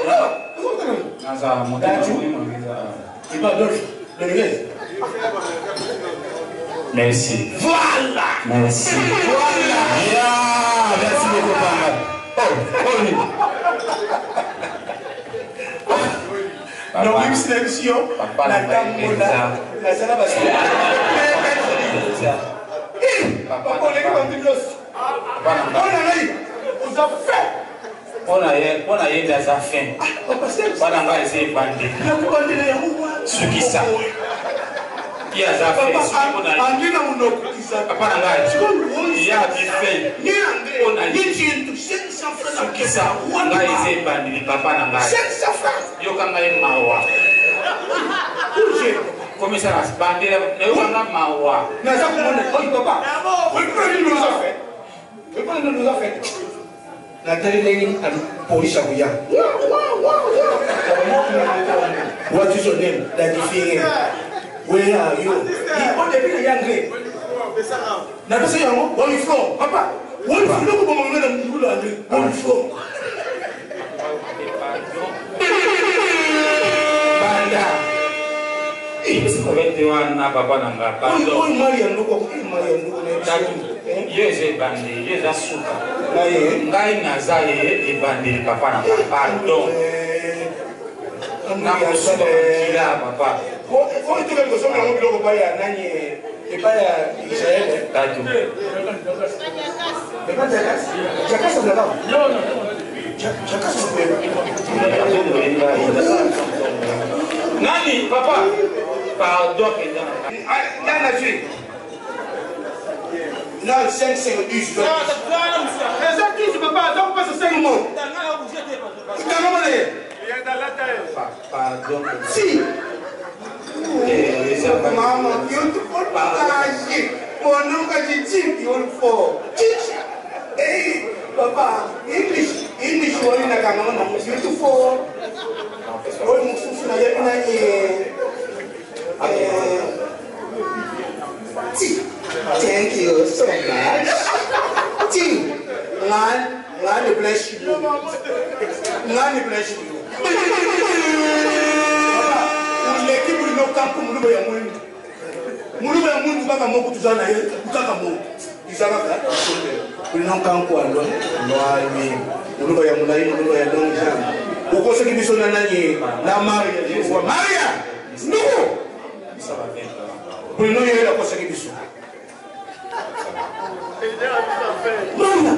Merci. Voilà. Merci. Voilà. Yeah, merci beaucoup, papa. Non, même sélection. Papa, la on a eu des affaires. Pendant qu'on essaie de bander. Ce qui ça. Il y a des affaires. On a eu. Il y a des faits. On a eu. Ce qui ça. On a essayé de bander. Papa n'a pas. Il y a quand même mawa. Commissaire à se bander. Il y a quand même mawa. Mais ça, papa. Oui, nous a fait. Nathalie police Abuja. What is your name? That is here. Where are you? On est bien anglais. Na pesa yango, where you from? Papa, where you from? Look at my name, you are where you from? Banda. Papa nanga. Pardon. Yo eze bandi, yo eza suka. Ngai naza ye ebandi papa na pardon. Na mosuka kila papa. Ko ituka kusoma na mbiloko baya nani ebaya Israel. Tatu. Beba jakas. Jakas na baba. No. Jakas Nani papa? Pardon kedana. Nana tu. Là, 5 c'est 10. Non, c'est 10, papa, donc pas 5 mots. Pardon. Si. Maman, beautiful Pakashi. Mon nom est beautiful. Hey, papa, English word na kama na beautiful. Oh, mususu na yepi na Thank you so much. Tim, God bless you. God bless you. L'équipe de nos camps comme nous voyons. Nous voyons pas comme nous tous en ailleurs. Pas comme nous. Ils savent pas. Nous n'avons qu'un quoi alors. Nous voyons nous voyons donc jamais. Pourquoi ceux qui sont dans la Maria? Non. Ça va bien. Nous n'avons pas la cosa qui sont. Maya,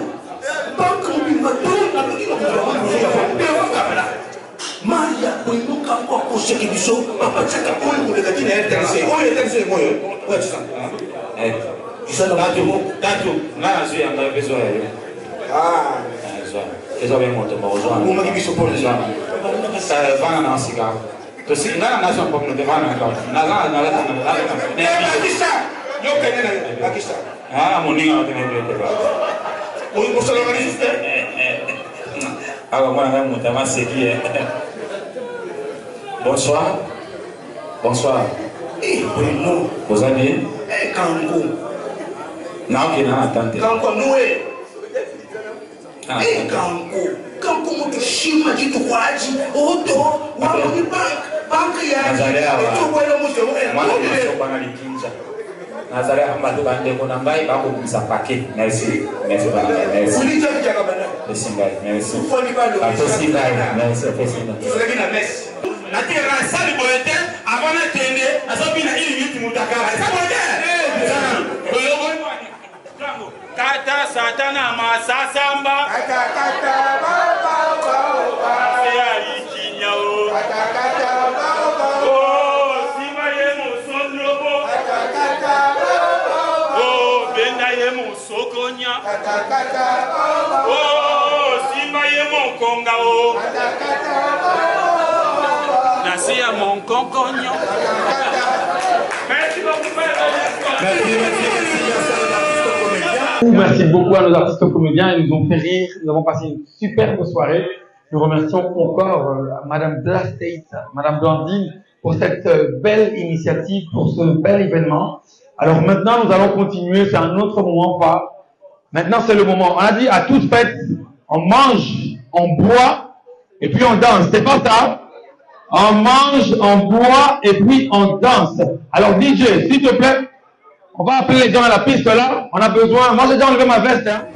Maya, we look up what was shaking the show. Papa, check up all the Latin and say, oh, you say, what's that? You said, Tatu, na sio ambaye pesa hiyo. Pesa bien moto mauzwa. Uma que bicho por ça. Ça va na sika. To si na na sio pomno de vana ka. Na. Pakistan. Yo kenena Pakistan. Ah, moninga na tene de ba. O musulmaniste. Ah, moi na muta maseki. Bonsoir. Bonsoir. Bueno. Vous allez? Kanko. Não, que não atende. Kanko noe. Kanko muito shima de tuaji. Oto, wamo ni bank ya. Nazarea wa. Tu bwana muso. Mwana ni bana likinja. Nazarea ambalo bande kuna mbai bako msapake. Merci. Merci bana. Merci. Ulija kijaka bana. Merci ngai. Merci. Ufoni bado. Merci ngai. Merci. Merci ngai. Sasa na merci. Na tira sali boete avant de tende azobina ili yuti mutakara. Ça boete. Kata satana masasamba. Kata baba. Ya ikinyao. Kata baba. Oh, sima ye musondrobo. Kata baba. Oh, benda ye musokonya. Kata baba. Oh, sima ye mokongao. Kata baba. Na Merci à mon concognon. Merci beaucoup. Merci beaucoup à nos artistes comédiens, ils nous ont fait rire, nous avons passé une superbe soirée. Nous remercions encore Madame Blastate, Madame Blandine pour cette belle initiative, pour ce bel événement. Alors maintenant, nous allons continuer, c'est un autre moment phare. Maintenant, c'est le moment. On a dit à toutes fêtes, on mange, on boit, et puis on danse. C'est pas ça? On mange, on boit, et puis on danse. Alors DJ, s'il te plaît, on va appeler les gens à la piste là. On a besoin. Moi, j'ai déjà enlevé ma veste. Hein.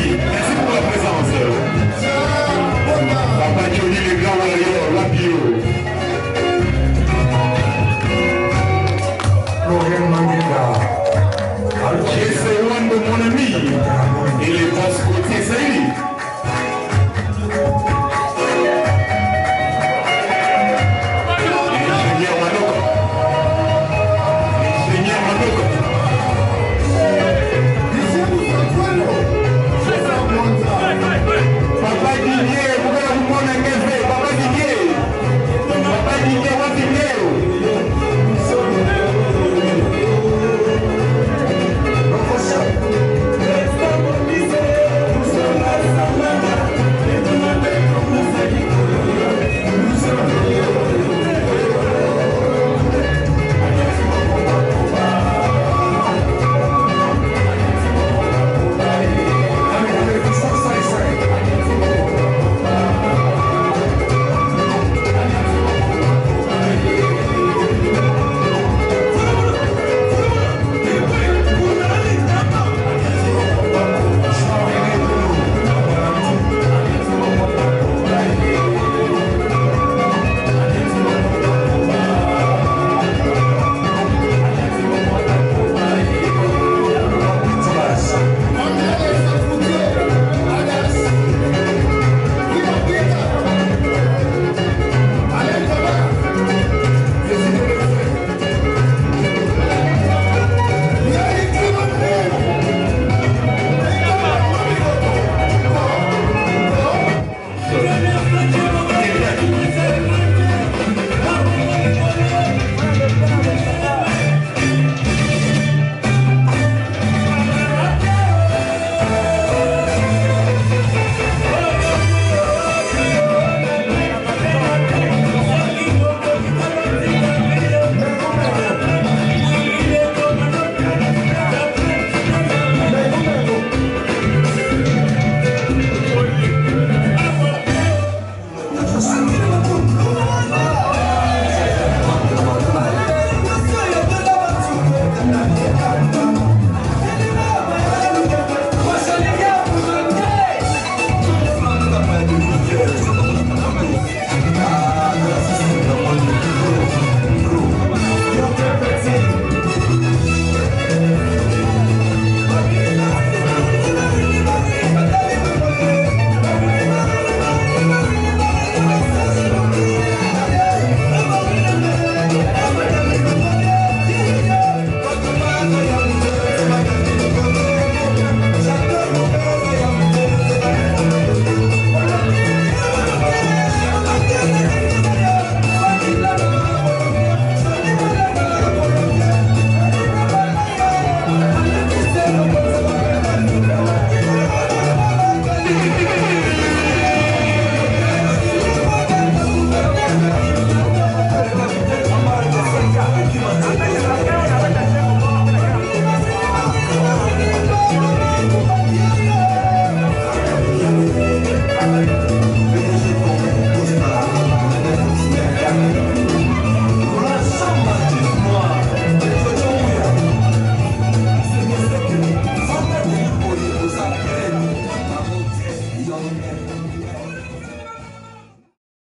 Papa Johnny, le grand warrior, la bio.